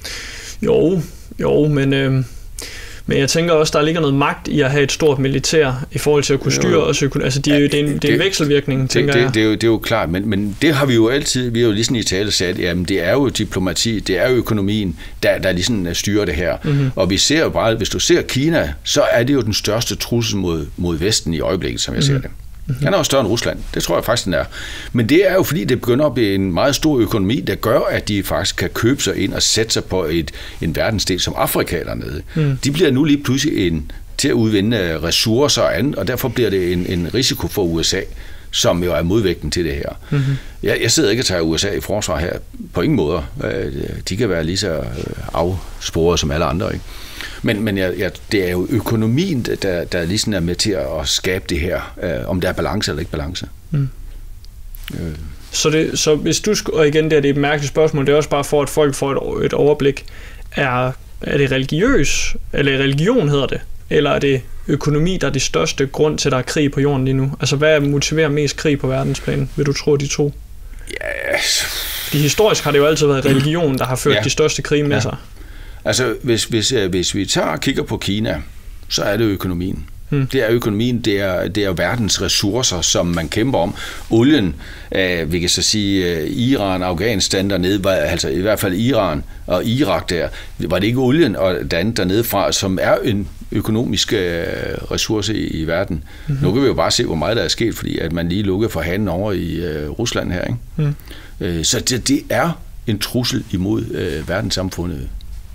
Jo, jo, men, øh, men jeg tænker også, der ligger noget magt i at have et stort militær i forhold til at kunne styre os. Altså, de, ja, det, er en, det er en vekselvirkning, det, tænker det, jeg. Det er, jo, det er jo klart, men, men det har vi jo altid, vi har jo ligesom i tale sat, jamen det er jo diplomati, det er jo økonomien, der, der ligesom styrer det her. Mm-hmm. Og vi ser jo bare, hvis du ser Kina, så er det jo den største trussel mod, mod Vesten i øjeblikket, som jeg mm-hmm. ser det. Mm-hmm. Han er jo større end Rusland. Det tror jeg faktisk, den er. Men det er jo fordi, det begynder at blive en meget stor økonomi, der gør, at de faktisk kan købe sig ind og sætte sig på et, en verdensdel som Afrika dernede. Mm. De bliver nu lige pludselig en, til at udvinde ressourcer og andet, og derfor bliver det en, en risiko for U S A, som jo er modvægten til det her. Mm-hmm. Jeg, jeg sidder ikke og tager U S A i forsvar her på ingen måder. De kan være lige så afsporet som alle andre, ikke? Men, men jeg, jeg, det er jo økonomien, der, der ligesom er med til at skabe det her, øh, om der er balance eller ikke balance. Mm. Øh. Så, det, så hvis du, og igen det er et mærkeligt spørgsmål, det er også bare for, at folk får et, et overblik. Er, er det religiøs, eller religion hedder det, eller er det økonomi, der er det største grund til, at der er krig på jorden lige nu? Altså hvad motiverer mest krig på verdensplanen, vil du tro, de to? Yes. Fordi historisk har det jo altid været religion, der har ført ja. de største krige med ja. sig. Altså, hvis, hvis, hvis vi tager og kigger på Kina, så er det økonomien. Hmm. Det er økonomien, det er, det er verdens ressourcer, som man kæmper om. Olien, øh, vi kan så sige, øh, Iran, Afghanistan dernede, var, altså i hvert fald Iran og Irak der, var det ikke olien og det andet dernede fra, som er en økonomisk øh, ressource i, i verden. Hmm. Nu kan vi jo bare se, hvor meget der er sket, fordi at man lige lukkede for handen over i øh, Rusland her. Ikke? Hmm. Øh, så det, det er en trussel imod øh, verdenssamfundet.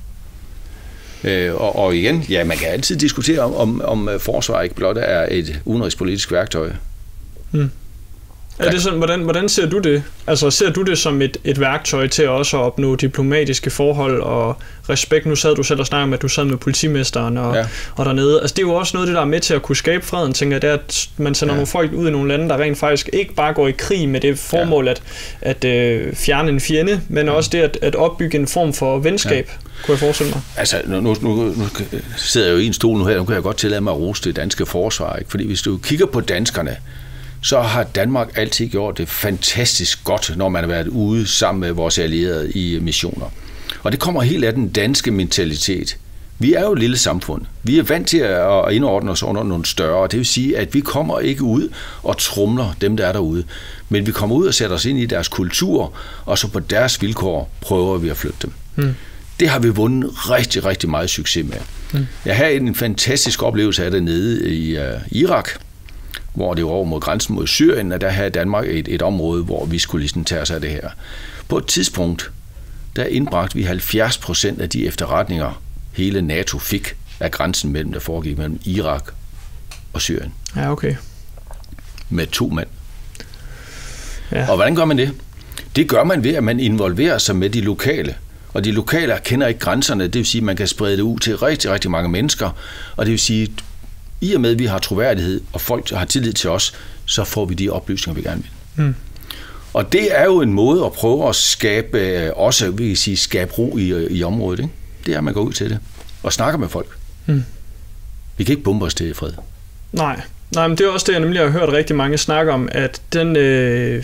Øh, og, og igen, ja, man kan altid diskutere om, om, om forsvar ikke blot er et udenrigspolitisk værktøj. Hmm. Er det sådan, hvordan, hvordan ser du det? Altså ser du det som et, et værktøj til også at opnå diplomatiske forhold og respekt? Nu sad du selv og snakkede om, at du sad med politimesteren og, ja. og dernede. Altså det er jo også noget, det der er med til at kunne skabe freden, tænker jeg, det er, at man sender ja. nogle folk ud i nogle lande, der rent faktisk ikke bare går i krig med det formål ja. at, at øh, fjerne en fjende, men ja. også det at, at opbygge en form for venskab, ja. kunne jeg forestille mig. Altså nu, nu, nu sidder jeg jo i en stol nu her, nu kan jeg godt tillade mig at rose det danske forsvar, ikke? Fordi hvis du kigger på danskerne, så har Danmark altid gjort det fantastisk godt, når man har været ude sammen med vores allierede i missioner. Og det kommer helt af den danske mentalitet. Vi er jo et lille samfund. Vi er vant til at indordne os under nogle større. Det vil sige, at vi kommer ikke ud og tromler dem, der er derude. Men vi kommer ud og sætter os ind i deres kultur, og så på deres vilkår prøver vi at flytte dem. Mm. Det har vi vundet rigtig, rigtig meget succes med. Mm. Jeg havde en fantastisk oplevelse af det nede i uh, Irak, hvor det var over mod grænsen mod Syrien, og der havde Danmark et, et område, hvor vi skulle ligesom tage os af det her. På et tidspunkt, der indbragte vi halvfjerds procent af de efterretninger, hele NATO fik af grænsen mellem, der foregik mellem Irak og Syrien. Ja, okay. Med to mand. Ja. Og hvordan gør man det? Det gør man ved, at man involverer sig med de lokale. Og de lokale kender ikke grænserne, det vil sige, at man kan sprede det ud til rigtig, rigtig mange mennesker, og det vil sige, i og med, at vi har troværdighed, og folk har tillid til os, så får vi de oplysninger, vi gerne vil. Mm. Og det er jo en måde at prøve at skabe, også vil jeg sige, skabe ro i, i området. Ikke? Det er, at man går ud til det og snakker med folk. Mm. Vi kan ikke bombe os til fred. Nej, Nej men det er også det, jeg nemlig har hørt rigtig mange snakke om, at den... Øh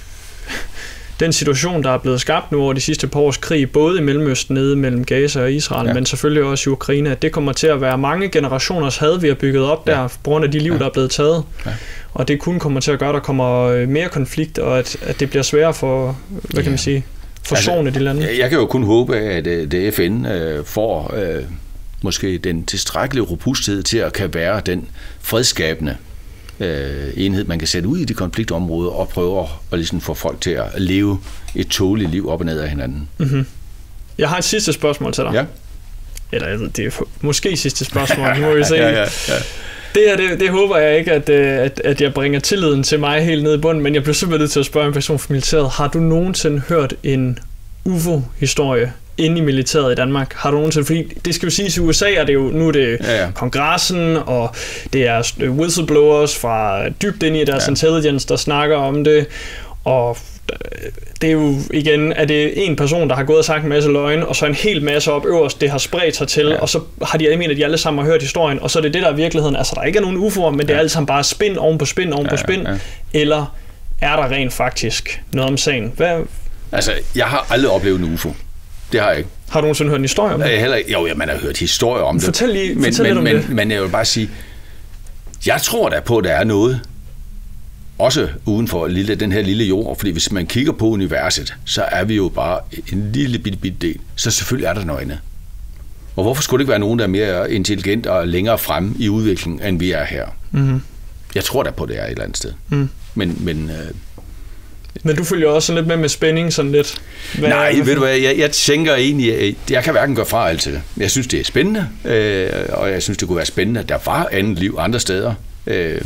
Den situation, der er blevet skabt nu over de sidste par års krig, både i Mellemøsten nede mellem Gaza og Israel, ja. men selvfølgelig også i Ukraine, at det kommer til at være mange generationers had, vi har bygget op der, ja. på grund af de liv, ja. der er blevet taget. Ja. Og det kun kommer til at gøre, at der kommer mere konflikt, og at, at det bliver sværere for, hvad kan man sige, forsone altså, de lande. Jeg kan jo kun håbe, at det F N øh, får øh, måske den tilstrækkelige robusthed til at kan være den fredskabende enhed, man kan sætte ud i de konfliktområder og prøve at ligesom få folk til at leve et tåligt liv op og ned af hinanden. Mm-hmm. Jeg har et sidste spørgsmål til dig. Ja. Eller det er måske sidste spørgsmål, nu må vi se. ja, ja, ja. Det her, det, det håber jeg ikke, at, at, at jeg bringer tilliden til mig helt ned i bunden, men jeg bliver simpelthen nødt til at spørge en person fra militæret. Har du nogensinde hørt en U F O-historie inde i militæret i Danmark? Har du nogensinde, fordi det skal jo siges i U S A, er det jo, nu er det ja, ja. kongressen, og det er whistleblowers fra dybt ind i deres ja. intelligence, der snakker om det, og det er jo igen, at det er en person, der har gået og sagt en masse løgn, og så en hel masse op øverst, det har spredt sig til, ja. og så har de almindeligt, at de alle sammen har hørt historien, og så er det det, der er virkeligheden. Altså, der ikke er nogen U F O'er, men det er alle sammen bare spin oven på spin oven ja, på spin. Ja, ja. Eller er der rent faktisk noget om sagen? Hvad? Altså, jeg har aldrig oplevet en U F O. Det har jeg ikke. Har du nogensinde hørt en historie om det? Heller, jo, ja, man har hørt historier om fortæl lige, det. Men, fortæl men, lidt om men, det. Men jeg vil bare sige, jeg tror da på, at der er noget, også uden for lille, den her lille jord, fordi hvis man kigger på universet, så er vi jo bare en lille bitte, bitte del. Så selvfølgelig er der noget andet. Og hvorfor skulle det ikke være nogen, der er mere intelligent og længere fremme i udviklingen, end vi er her? Mm-hmm. Jeg tror da på, det er et eller andet sted. Mm. Men... men øh, Men du følger også lidt med med spænding, sådan lidt? Hvad nej, ved du hvad, jeg, jeg tænker egentlig, at jeg kan hverken gøre fra alt til det. Jeg synes, det er spændende, øh, og jeg synes, det kunne være spændende, at der var andet liv andre steder. Øh,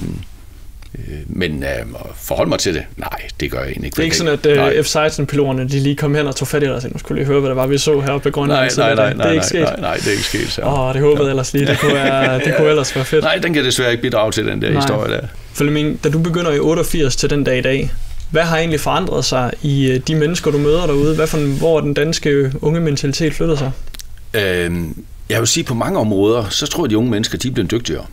Men øh, forhold mig til det? Nej, det gør jeg egentlig ikke. Det er ikke sådan, at uh, F seksten-piloterne de lige kom hen og tog fat i dig og sagde, nu skulle lige høre, hvad det var, vi så heroppe i Grønland. Nej, nej, nej, det er ikke sket. Nej, nej, det er ikke sket. Åh, oh, det håbede jeg ellers lige. Det kunne, være, det kunne ellers være fedt. Nej, den kan desværre ikke bidrage til den der nej. historie der. Flemming, da du begynder i otteogfirs til den dag i dag, hvad har egentlig forandret sig i de mennesker, du møder derude? Hvad for, hvor den danske unge mentalitet flytter sig? Øhm, jeg vil sige, på mange områder, så tror jeg, at de unge mennesker, de er blevet dygtigere.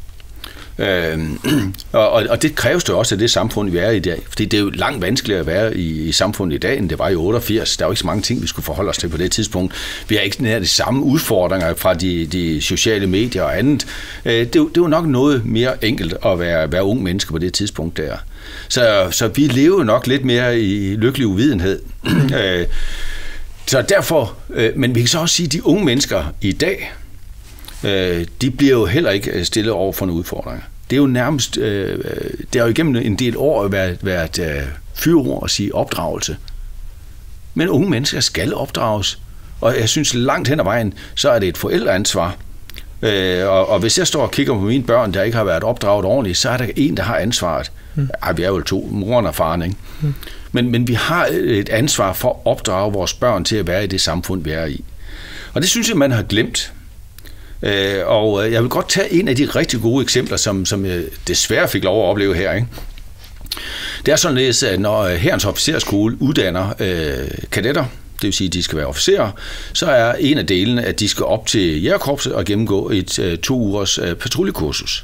Øhm, og, og det kræves det også af det samfund, vi er i dag. Fordi det er jo langt vanskeligere at være i, i samfundet i dag, end det var i otteogfirs. Der er jo ikke så mange ting, vi skulle forholde os til på det tidspunkt. Vi har ikke nær de samme udfordringer fra de, de sociale medier og andet. Øh, det, det er jo nok noget mere enkelt at være, være ung menneske på det tidspunkt der. Så, så vi lever nok lidt mere i lykkelig uvidenhed. øh, så derfor, øh, men vi kan så også sige, at de unge mennesker i dag, øh, de bliver jo heller ikke stillet over for nogle udfordringer. Det er jo nærmest, øh, det har jo igennem en del år været, været øh, fyreord at sige opdragelse. Men unge mennesker skal opdrages, og jeg synes langt hen ad vejen, så er det et forældreansvar. Øh, og, og hvis jeg står og kigger på mine børn, der ikke har været opdraget ordentligt, så er der en, der har ansvaret. Mm. Ej, vi er jo to, moren og faren, ikke? Mm. Men, men vi har et ansvar for at opdrage vores børn til at være i det samfund, vi er i. Og det synes jeg, man har glemt. Øh, og jeg vil godt tage en af de rigtig gode eksempler, som, som jeg desværre fik lov at opleve her, ikke? Det er således, at når Hærens Officersskole uddanner øh, kadetter, det vil sige, at de skal være officerer, så er en af delene, at de skal op til Jægerkorpset og gennemgå et øh, to ugers øh, patruljekursus.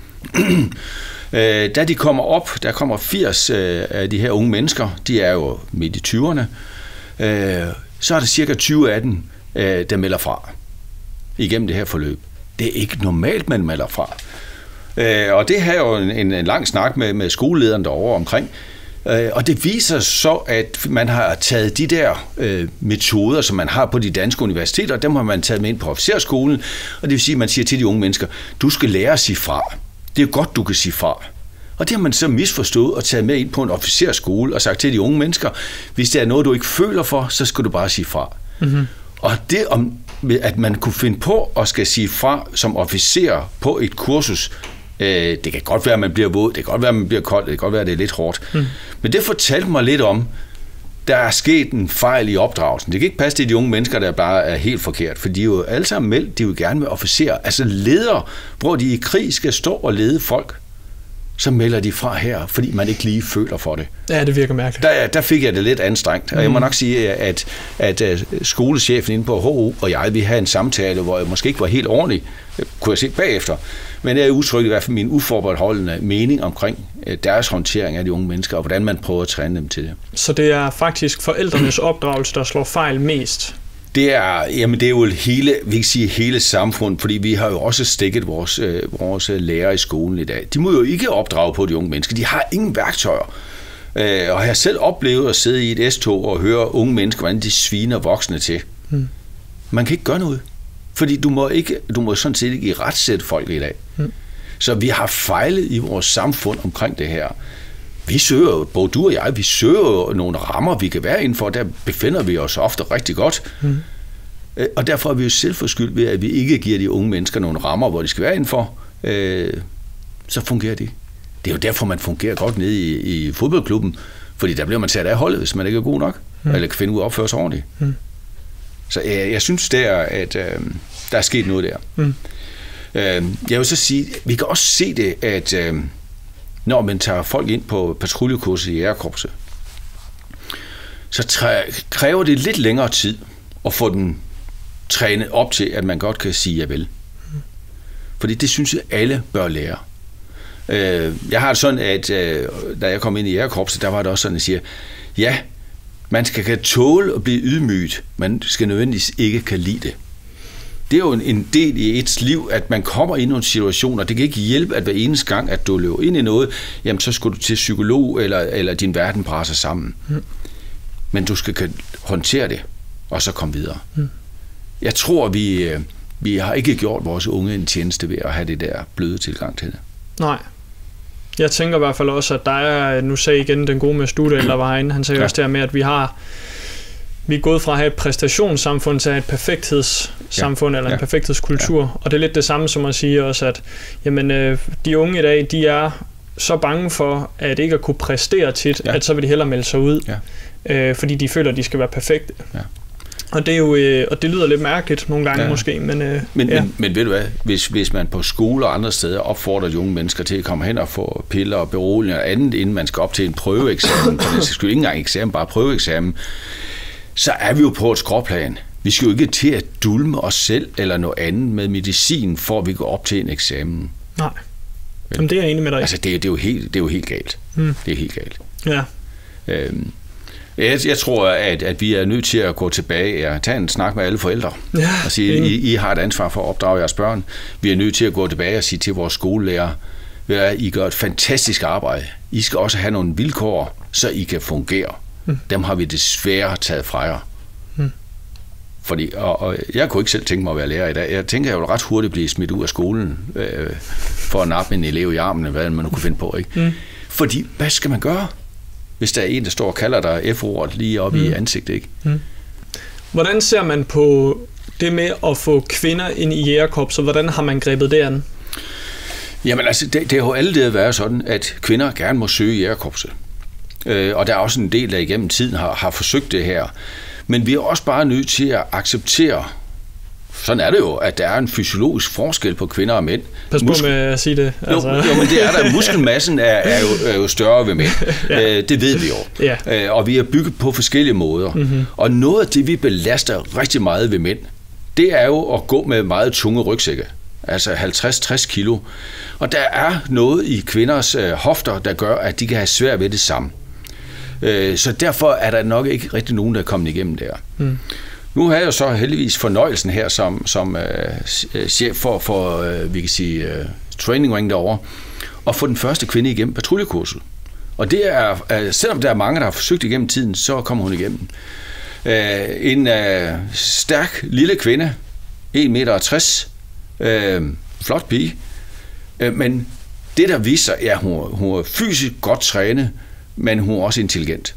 øh, da de kommer op, der kommer firs øh, af de her unge mennesker, de er jo midt i tyverne, øh, så er der cirka tyve af dem, øh, der melder fra igennem det her forløb. Det er ikke normalt, man melder fra. Øh, og det har jo en, en lang snak med, med skolelederen derovre omkring. Øh, og det viser så, at man har taget de der øh, metoder, som man har på de danske universiteter, dem har man taget med ind på officerskolen. Og det vil sige, at man siger til de unge mennesker, du skal lære at sige fra. Det er godt, du kan sige fra. Og det har man så misforstået og taget med ind på en officerskole og sagt til de unge mennesker, hvis det er noget, du ikke føler for, så skal du bare sige fra. Mm-hmm. Og det om, at man kunne finde på at skal sige fra som officer på et kursus, øh, det kan godt være, at man bliver våd, det kan godt være, at man bliver kold, det kan godt være, at det er lidt hårdt. Mm. Men det fortalte mig lidt om, der er sket en fejl i opdragelsen. Det kan ikke passe til de unge mennesker, der bare er helt forkert, for de er jo alle sammen meldt, de vil gerne være officerer, altså ledere, hvor de i krig skal stå og lede folk. Så melder de fra her, fordi man ikke lige føler for det. Ja, det virker mærkeligt. Der, der fik jeg det lidt anstrengt, og jeg må nok sige, at, at, at skolechefen inde på H O og jeg, vi havde en samtale, hvor jeg måske ikke var helt ordentlig, kunne jeg se bagefter, men jeg udtrykkede i hvert fald min uforbeholdende mening omkring deres håndtering af de unge mennesker, og hvordan man prøver at træne dem til det. Så det er faktisk forældrenes opdragelse, der slår fejl mest? Det er, jamen det er jo hele, vi kan sige hele samfund, fordi vi har jo også stikket vores, øh, vores lærere i skolen i dag. De må jo ikke opdrage på de unge mennesker. De har ingen værktøjer. Øh, og jeg har selv oplevet at sidde i et S-tog og høre unge mennesker, hvordan de sviner voksne til. Hmm. Man kan ikke gøre noget, fordi du må, ikke, du må sådan set ikke i retsætte folk i dag. Hmm. Så vi har fejlet i vores samfund omkring det her. Vi søger jo, både du og jeg, vi søger jo nogle rammer, vi kan være indenfor, der befinder vi os ofte rigtig godt. Mm. Og derfor er vi jo selvforskyldt ved, at vi ikke giver de unge mennesker nogle rammer, hvor de skal være indenfor. øh, så fungerer det. Det er jo derfor, man fungerer godt nede i, i fodboldklubben, fordi der bliver man sat af holdet, hvis man ikke er god nok, mm. eller kan finde ud af at opføre sig ordentligt. Mm. Så jeg, jeg synes der, at øh, der er sket noget der. Mm. Øh, jeg vil så sige, vi kan også se det, at øh, når man tager folk ind på patruljekurset i jægerkorpset, så træ, kræver det lidt længere tid at få den trænet op til, at man godt kan sige ja vel. Mm. Fordi det synes jeg, alle bør lære. Øh, jeg har det sådan, at øh, da jeg kom ind i jægerkorpset, der var det også sådan, at jeg siger, ja, man skal kan tåle at blive ydmyget, man skal nødvendigvis ikke kan lide det. Det er jo en, en del i et liv, at man kommer ind i nogle situationer. Det kan ikke hjælpe, at hver eneste gang, at du løber ind i noget, jamen så skal du til psykolog, eller, eller din verden braser sammen. Mm. Men du skal kan håndtere det, og så komme videre. Mm. Jeg tror, vi, vi har ikke gjort vores unge en tjeneste ved at have det der bløde tilgang til det. Nej. Jeg tænker i hvert fald også, at der er, nu sagde igen den gode med Studal, der var herinde, han sagde ja. også der med, at vi har vi er gået fra at have et præstationssamfund til at have et perfekthedssamfund, ja. eller en ja. perfekthedskultur, ja. og det er lidt det samme som at sige også, at jamen, øh, de unge i dag, de er så bange for, at ikke at kunne præstere tit, ja. at så vil de hellere melde sig ud, ja. øh, fordi de føler, at de skal være perfekte. Ja. Og det er jo, øh, og det lyder lidt mærkeligt nogle gange ja. måske, men, øh, men, ja. men men ved du hvad, hvis, hvis man på skole og andre steder opfordrer de unge mennesker til at komme hen og få piller og beroligende og andet, inden man skal op til en prøveeksamen, for det skal jo ikke engang eksamen, bare prøveeksamen, så er vi jo på et skråplan. Vi skal jo ikke til at dulme os selv eller noget andet med medicin, for at vi går op til en eksamen. Nej, jamen, det er jeg enig med dig. Altså, det, det, er, jo helt, det er jo helt galt. Mm. Det er helt galt. Ja. Øhm, Jeg, jeg tror, at, at vi er nødt til at gå tilbage og tage en snak med alle forældre ja, og sige, I, I har et ansvar for at opdrage jeres børn. Vi er nødt til at gå tilbage og sige til vores skolelærer, at I gør et fantastisk arbejde. I skal også have nogle vilkår, så I kan fungere. Mm. Dem har vi desværre taget fra jer. Mm. Fordi, og, og jeg kunne ikke selv tænke mig at være lærer i dag. Jeg tænker, at jeg vil ret hurtigt blive smidt ud af skolen øh, for at nappe en elev i armen, hvad man nu kunne finde på. Ikke? Mm. Fordi, hvad skal man gøre? Hvis der er en, der står og kalder dig F-ordet lige op mm. i ansigtet, ikke? Mm. Hvordan ser man på det med at få kvinder ind i jægerkorpset? Hvordan har man grebet det an? Jamen altså, det, det har jo altid været sådan, at kvinder gerne må søge jægerkorpset. Øh, og der er også en del, der igennem tiden har, har forsøgt det her. Men vi er også bare nødt til at acceptere, sådan er det jo, at der er en fysiologisk forskel på kvinder og mænd. Pas på Muskel... med at sige det. Altså. Jo, jo, men det er der. Muskelmassen er, er, jo, er jo større ved mænd. ja. øh, det ved vi jo. Ja. Øh, og vi er bygget på forskellige måder. Mm-hmm. Og noget af det, vi belaster rigtig meget ved mænd, det er jo at gå med meget tunge rygsække. Altså halvtreds til tres kilo. Og der er noget i kvinders øh, hofter, der gør, at de kan have svært ved det samme. Øh, så derfor er der nok ikke rigtig nogen, der er kommet igennem der. Mm. Nu har jeg jo så heldigvis fornøjelsen her som, som øh, chef for, for øh, vi kan sige, øh, training ring derovre, og få den første kvinde igennem patruljekurset. Og det er, øh, selvom der er mange, der har forsøgt igennem tiden, så kommer hun igennem. Øh, en øh, stærk lille kvinde, en meter tres, øh, flot pige, øh, men det der viser sig, ja, hun, hun er fysisk godt trænet, men hun er også intelligent.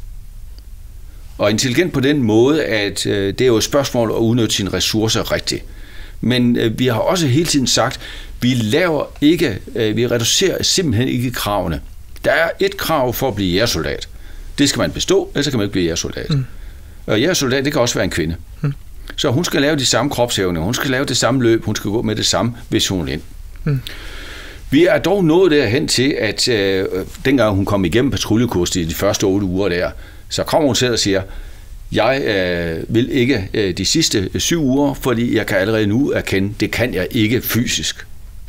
Og intelligent på den måde, at øh, det er jo et spørgsmål at udnytte sine ressourcer rigtigt. Men øh, vi har også hele tiden sagt, vi laver ikke, øh, vi reducerer simpelthen ikke kravene. Der er et krav for at blive jægersoldat. Det skal man bestå, ellers kan man ikke blive jægersoldat. Mm. Og jægersoldat, det kan også være en kvinde. Mm. Så hun skal lave de samme kropshævninger, hun skal lave det samme løb, hun skal gå med det samme, hvis hun vil ind. Mm. Vi er dog nået derhen til, at øh, dengang hun kom igennem patruljekurset i de første otte uger der, så kommer hun selv og siger, jeg øh, vil ikke øh, de sidste syv uger, fordi jeg kan allerede nu erkende, det kan jeg ikke fysisk.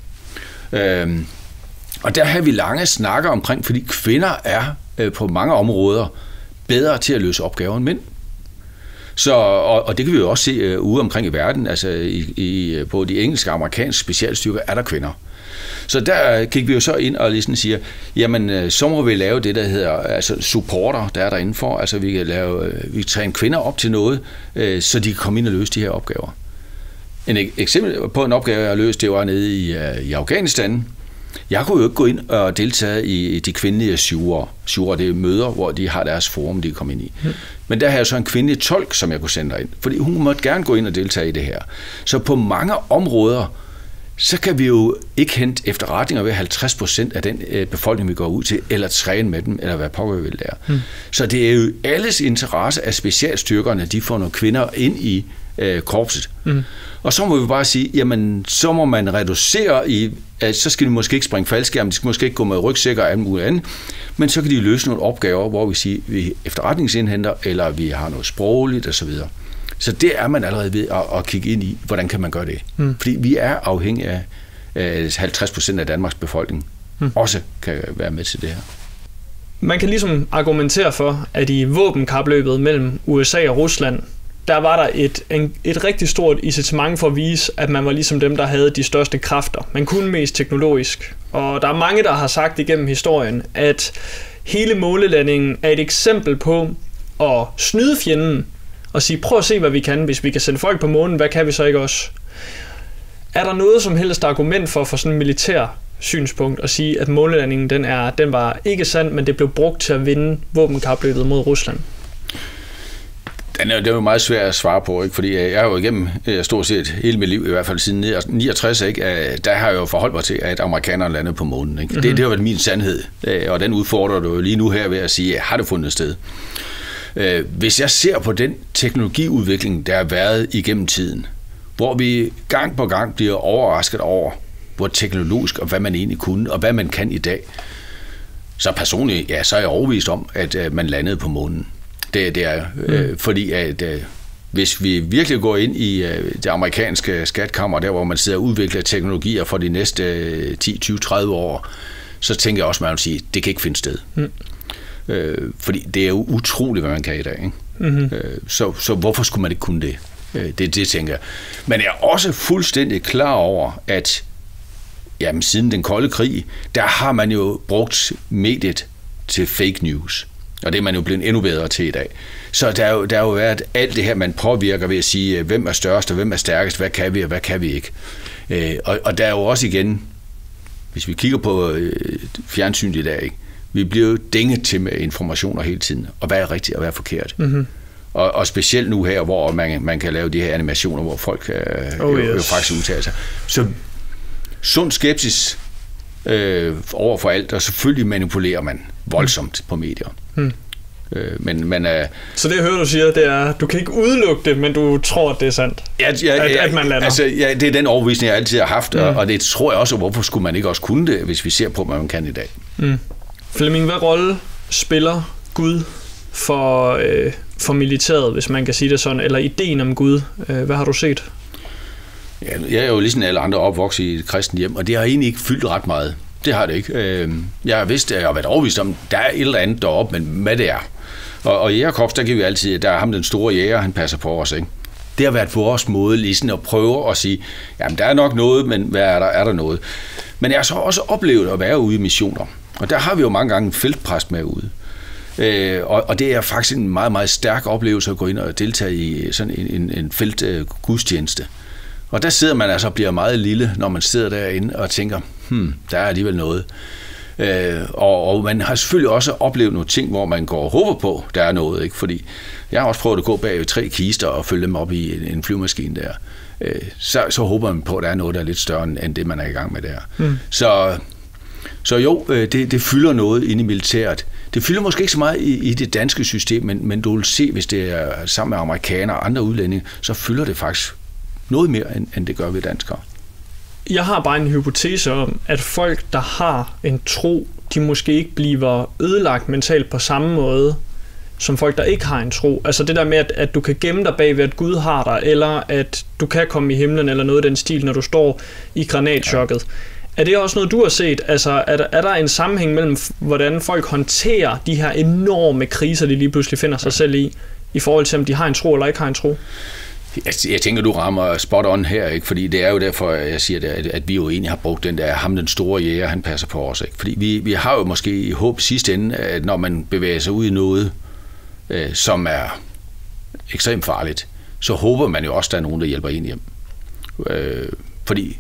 Øhm, og der har vi lange snakker omkring, fordi kvinder er øh, på mange områder bedre til at løse opgaver end mænd. Så, og, og det kan vi jo også se øh, ude omkring i verden, altså i, i, på de engelske og amerikanske specialstyrker er der kvinder. Så der gik vi jo så ind og ligesom siger, jamen så må vi lave det, der hedder altså supporter, der er derinde for, altså vi kan lave, vi kan træne kvinder op til noget, så de kan komme ind og løse de her opgaver. En eksempel på en opgave, jeg har løst, det var nede i, i Afghanistan. Jeg kunne jo ikke gå ind og deltage i de kvindelige syvere. Syvere, det er møder, hvor de har deres forum, de kan komme ind i. Hmm. Men der har jeg så en kvindelig tolk, som jeg kunne sende ind, fordi hun måtte gerne gå ind og deltage i det her. Så på mange områder, så kan vi jo ikke hente efterretninger ved halvtreds procent af den øh, befolkning, vi går ud til, eller træne med dem, eller hvad pokker vi vil der. Mm. Så det er jo alles interesse, at specialstyrkerne, de får nogle kvinder ind i øh, korpset. Mm. Og så må vi bare sige, jamen, så må man reducere i, at så skal de måske ikke springe faldskærm, de skal måske ikke gå med rygsækker og alt muligt andet, men så kan de løse nogle opgaver, hvor vi siger, vi efterretningsindhenter, eller vi har noget sprogligt osv. Så det er man allerede ved at, at kigge ind i, hvordan kan man gøre det. Mm. Fordi vi er afhængige af, af halvtreds procent af Danmarks befolkning, mm. også kan være med til det her. Man kan ligesom argumentere for, at i våbenkapløbet mellem U S A og Rusland, der var der et, en, et rigtig stort incitament for at vise, at man var ligesom dem, der havde de største kræfter. Man kunne mest teknologisk. Og der er mange, der har sagt igennem historien, at hele månelandingen er et eksempel på at snyde fjenden og sige, prøv at se, hvad vi kan. Hvis vi kan sende folk på månen, hvad kan vi så ikke også? Er der noget som helst argument for, for sådan en militær synspunkt at sige, at månelandingen den, er, den var ikke sand, men det blev brugt til at vinde våbenkapløbet mod Rusland? Den er, det er jo meget svært at svare på, ikke? Fordi jeg har jo igennem stort set hele mit liv, i hvert fald siden niogtres, ikke? Der har jeg jo forholdt mig til, at amerikanerne landede på månen. Ikke? Mm-hmm. Det, det har været min sandhed, og den udfordrer du jo lige nu her ved at sige, har det fundet sted? Hvis jeg ser på den teknologiudvikling, der har været igennem tiden, hvor vi gang på gang bliver overrasket over, hvor teknologisk og hvad man egentlig kunne, og hvad man kan i dag, så personligt, ja, så er jeg overbevist om, at man landede på månen. Det, det er, mm. øh, fordi at øh, hvis vi virkelig går ind i øh, det amerikanske skatkammer, der hvor man sidder og udvikler teknologier for de næste øh, ti, tyve, tredive år, så tænker jeg også, at man vil sige, at det kan ikke finde sted. Mm. Øh, fordi det er jo utroligt, hvad man kan i dag. Ikke? Mm-hmm. Øh, så, så hvorfor skulle man ikke kunne det? Øh, det? Det tænker jeg. Men jeg er også fuldstændig klar over, at jamen, siden den kolde krig, der har man jo brugt mediet til fake news. Og det er man jo blevet endnu bedre til i dag. Så der er jo, der er jo været alt det her, man påvirker ved at sige, hvem er størst og hvem er stærkest, hvad kan vi og hvad kan vi ikke. Øh, og, og der er jo også igen, hvis vi kigger på øh, fjernsynet i dag, ikke? Vi bliver jo dænget til med informationer hele tiden, og hvad er rigtigt og hvad er forkert. Mm-hmm. Og, og specielt nu her, hvor man, man kan lave de her animationer, hvor folk øh, oh, yes. jo, jo faktisk udtaler sig. Så sund skepsis øh, over for alt, og selvfølgelig manipulerer man voldsomt mm. på medier. Mm. Øh, men, men, øh, så det jeg hører, du siger, det er, du kan ikke udelukke det, men du tror, at det er sandt, ja, ja, at, at man lander. Altså, ja, det er den overbevisning, jeg altid har haft, mm. og, og det tror jeg også, hvorfor skulle man ikke også kunne det, hvis vi ser på, hvad man kan i dag. Mm. Flemming, hvad rolle spiller Gud for, øh, for militæret, hvis man kan sige det sådan, eller ideen om Gud? Øh, hvad har du set? Ja, jeg er jo ligesom alle andre opvokset i et kristent hjem, og det har egentlig ikke fyldt ret meget. Det har det ikke. Jeg har vidst, jeg har været overbevist om, der er et eller andet deroppe, men hvad det er. Og, og i jægerkorps, der kan vi altid, der er ham den store jæger, han passer på os, ikke? Det har været vores måde ligesom at prøve at sige, jamen der er nok noget, men hvad er der? Er der noget? Men jeg har så også oplevet at være ude i missioner, og der har vi jo mange gange en feltpræst med ude. Øh, og, og det er faktisk en meget, meget stærk oplevelse at gå ind og deltage i sådan en, en, en feltgudstjeneste. Øh, og der sidder man altså og bliver meget lille, når man sidder derinde og tænker, hmm, der er alligevel noget. Øh, og, og man har selvfølgelig også oplevet nogle ting, hvor man går og håber på, der er noget, ikke? Fordi jeg har også prøvet at gå bag tre kister og følge dem op i en, en flyvemaskine der. Øh, så, så håber man på, at der er noget, der er lidt større end det, man er i gang med der. Mm. Så, så jo, det, det fylder noget inde i militæret. Det fylder måske ikke så meget i, i det danske system, men, men du vil se, hvis det er sammen med amerikanere og andre udlændinge, så fylder det faktisk noget mere, end, end det gør ved danskere. Jeg har bare en hypotese om, at folk, der har en tro, de måske ikke bliver ødelagt mentalt på samme måde, som folk, der ikke har en tro. Altså det der med, at, at du kan gemme dig bag ved, at Gud har dig, eller at du kan komme i himlen, eller noget af den stil, når du står i granatchokket. Ja. Er det også noget, du har set? Altså er der, er der en sammenhæng mellem, hvordan folk håndterer de her enorme kriser, de lige pludselig finder sig selv i, i forhold til, om de har en tro eller ikke har en tro? Jeg tænker, du rammer spot on her, ikke? Fordi det er jo derfor, jeg siger det, at vi jo egentlig har brugt den der, ham den store jæger, han passer på os. Ikke? Fordi vi, vi har jo måske i håb sidste ende, at når man bevæger sig ud i noget, øh, som er ekstremt farligt, så håber man jo også, at der er nogen, der hjælper en hjem. Øh, fordi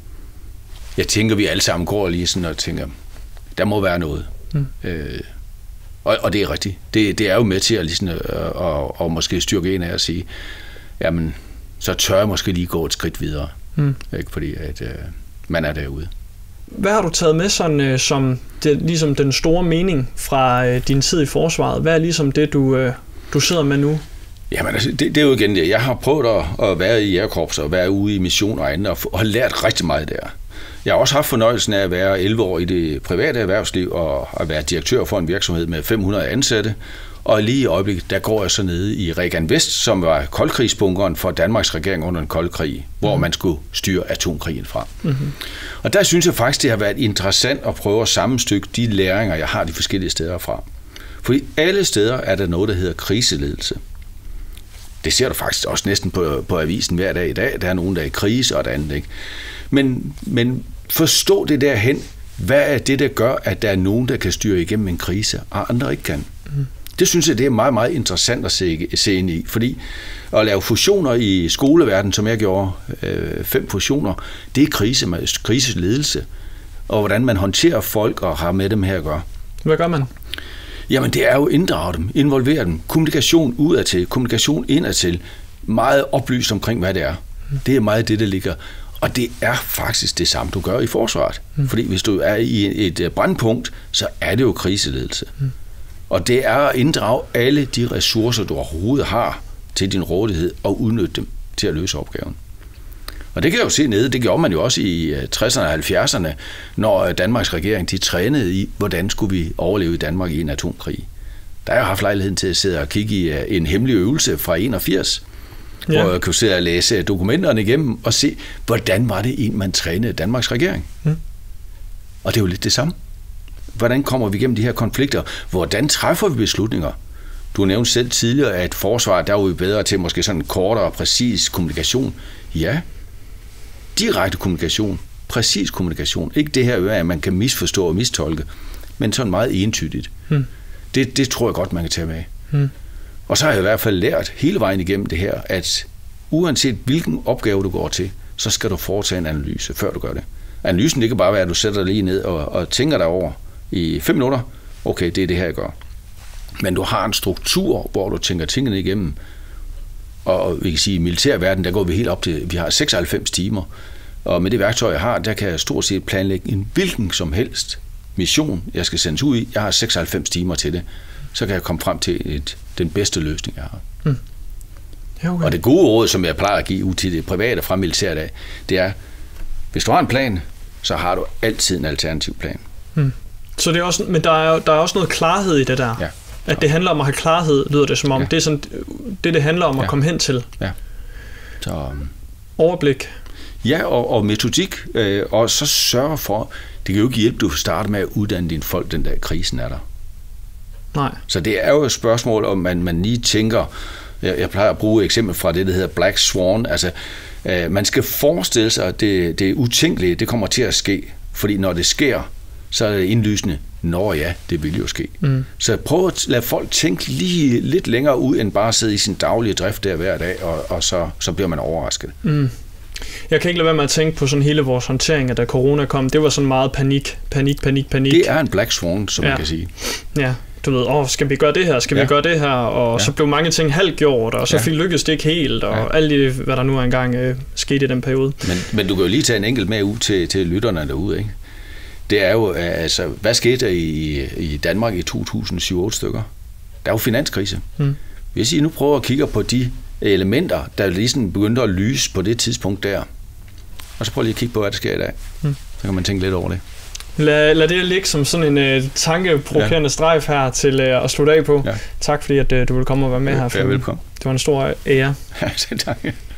jeg tænker, vi alle sammen går lige sådan og tænker, der må være noget. Mm. Øh, og, og det er rigtigt. Det, det er jo med til at, ligesom, at, at, at, at måske styrke en af at sige, jamen, så tør jeg måske lige gå et skridt videre. Mm. Ikke fordi, at øh, man er derude. Hvad har du taget med sådan, øh, som det, ligesom den store mening fra øh, din tid i forsvaret? Hvad er ligesom det, du, øh, du sidder med nu? Jamen, altså, det, det er jo igen det. Jeg har prøvet at, at være i jægerkorps og være ude i mission og andet, og, og har lært rigtig meget der. Jeg har også haft fornøjelsen af at være elleve år i det private erhvervsliv og at være direktør for en virksomhed med fem hundrede ansatte. Og lige i øjeblikket, der går jeg så nede i Regan Vest, som var koldkrigsbunkeren for Danmarks regering under en kold krig, hvor man skulle styre atomkrigen fra. Mm-hmm. Og der synes jeg faktisk, det har været interessant at prøve at sammenstykke de læringer, jeg har de forskellige steder fra. Fordi alle steder er der noget, der hedder kriseledelse. Det ser du faktisk også næsten på, på avisen hver dag i dag. Der er nogen, der er i krise og det andet, ikke? Men, men forstå det derhen. Hvad er det, der gør, at der er nogen, der kan styre igennem en krise, og andre ikke kan? Mm. Det synes jeg, det er meget, meget interessant at se, se ind i. Fordi at lave fusioner i skoleverdenen, som jeg gjorde, øh, fem fusioner, det er krise, kriseledelse. Og hvordan man håndterer folk og har med dem her at gøre. Hvad gør man? Jamen, det er jo inddrage dem, involvere dem. Kommunikation udadtil, kommunikation indadtil. Meget oplyst omkring, hvad det er. Mm. Det er meget det, der ligger. Og det er faktisk det samme, du gør i forsvaret. Mm. Fordi hvis du er i et brandpunkt, så er det jo kriseledelse. Mm. Og det er at inddrage alle de ressourcer, du overhovedet har til din rådighed, og udnytte dem til at løse opgaven. Og det kan jeg jo se nede, det gjorde man jo også i tresserne og halvfjerdserne, når Danmarks regering de trænede i, hvordan skulle vi overleve i Danmark i en atomkrig. Der har jeg haft lejligheden til at sidde og kigge i en hemmelig øvelse fra enogfirs, ja. Hvor jeg kunne sidde og læse dokumenterne igennem og se, hvordan var det en, man trænede Danmarks regering. Mm. Og det er jo lidt det samme. Hvordan kommer vi igennem de her konflikter? Hvordan træffer vi beslutninger? Du nævnte selv tidligere, at forsvaret, der er jo bedre til måske sådan en kortere og præcis kommunikation. Ja, direkte kommunikation, præcis kommunikation. Ikke det her, at man kan misforstå og mistolke, men sådan meget entydigt. Hmm. Det, det tror jeg godt, man kan tage med. Hmm. Og så har jeg i hvert fald lært hele vejen igennem det her, at uanset hvilken opgave du går til, så skal du foretage en analyse, før du gør det. Analysen, det kan bare være, at du sætter dig lige ned og, og tænker dig over i fem minutter. Okay, det er det her, jeg gør. Men du har en struktur, hvor du tænker tingene igennem. Og vi kan sige, at i militærverdenen, der går vi helt op til, vi har seksoghalvfems timer. Og med det værktøj, jeg har, der kan jeg stort set planlægge en hvilken som helst mission, jeg skal sendes ud i. Jeg har seksoghalvfems timer til det. Så kan jeg komme frem til et, den bedste løsning, jeg har. Mm. Ja, okay. Og det gode råd, som jeg plejer at give ud til det private fra militæret af, det er, hvis du har en plan, så har du altid en alternativ plan. Mm. Så det er også, men der er, der er også noget klarhed i det der. Ja. At det handler om at have klarhed, lyder det som om. Ja. Det er sådan, det, det handler om ja. At komme hen til. Ja. Så, um... Overblik. Ja, og, og metodik. Øh, og så sørge for, det kan jo ikke hjælpe, du starter med at uddanne dine folk, den der krisen er der. Nej. Så det er jo et spørgsmål, om man, man lige tænker, jeg, jeg plejer at bruge et eksempel fra det, der hedder Black Swan, altså øh, man skal forestille sig, at det, det utænkelige, det kommer til at ske, fordi når det sker, så er det indlysende, nå ja, det vil jo ske. Mm. Så prøv at lade folk tænke lige lidt længere ud, end bare at sidde i sin daglige drift der hver dag, og, og så, så bliver man overrasket. Mm. Jeg kan ikke lade være med at tænke på sådan hele vores håndtering, at da corona kom, det var sådan meget panik, panik, panik, panik. Det er en black swan, som ja. Man kan sige. Ja, du ved, åh, skal vi gøre det her, skal ja. Vi gøre det her, og ja. Så blev mange ting halvgjort, og så ja. Fik lykkedes det ikke helt, og ja. Alt det, hvad der nu engang øh, skete i den periode. Men, men du kan jo lige tage en enkelt med ud til, til lytterne derude, ikke? Det er jo, altså, hvad skete der i, i Danmark i to tusind syv otte stykker? Der er jo finanskrise. Mm. Hvis I nu prøver at kigge på de elementer, der ligesom begyndte at lyse på det tidspunkt der, og så prøv lige at kigge på, hvad der sker i dag. Mm. Så kan man tænke lidt over det. Lad, lad det ligge som sådan en uh, tankeprovokerende ja. Strejf her til uh, at slutte af på. Ja. Tak fordi, at uh, du ville komme og være med ja, her. Ja, velkommen. Det var en stor ære. Ja, tak.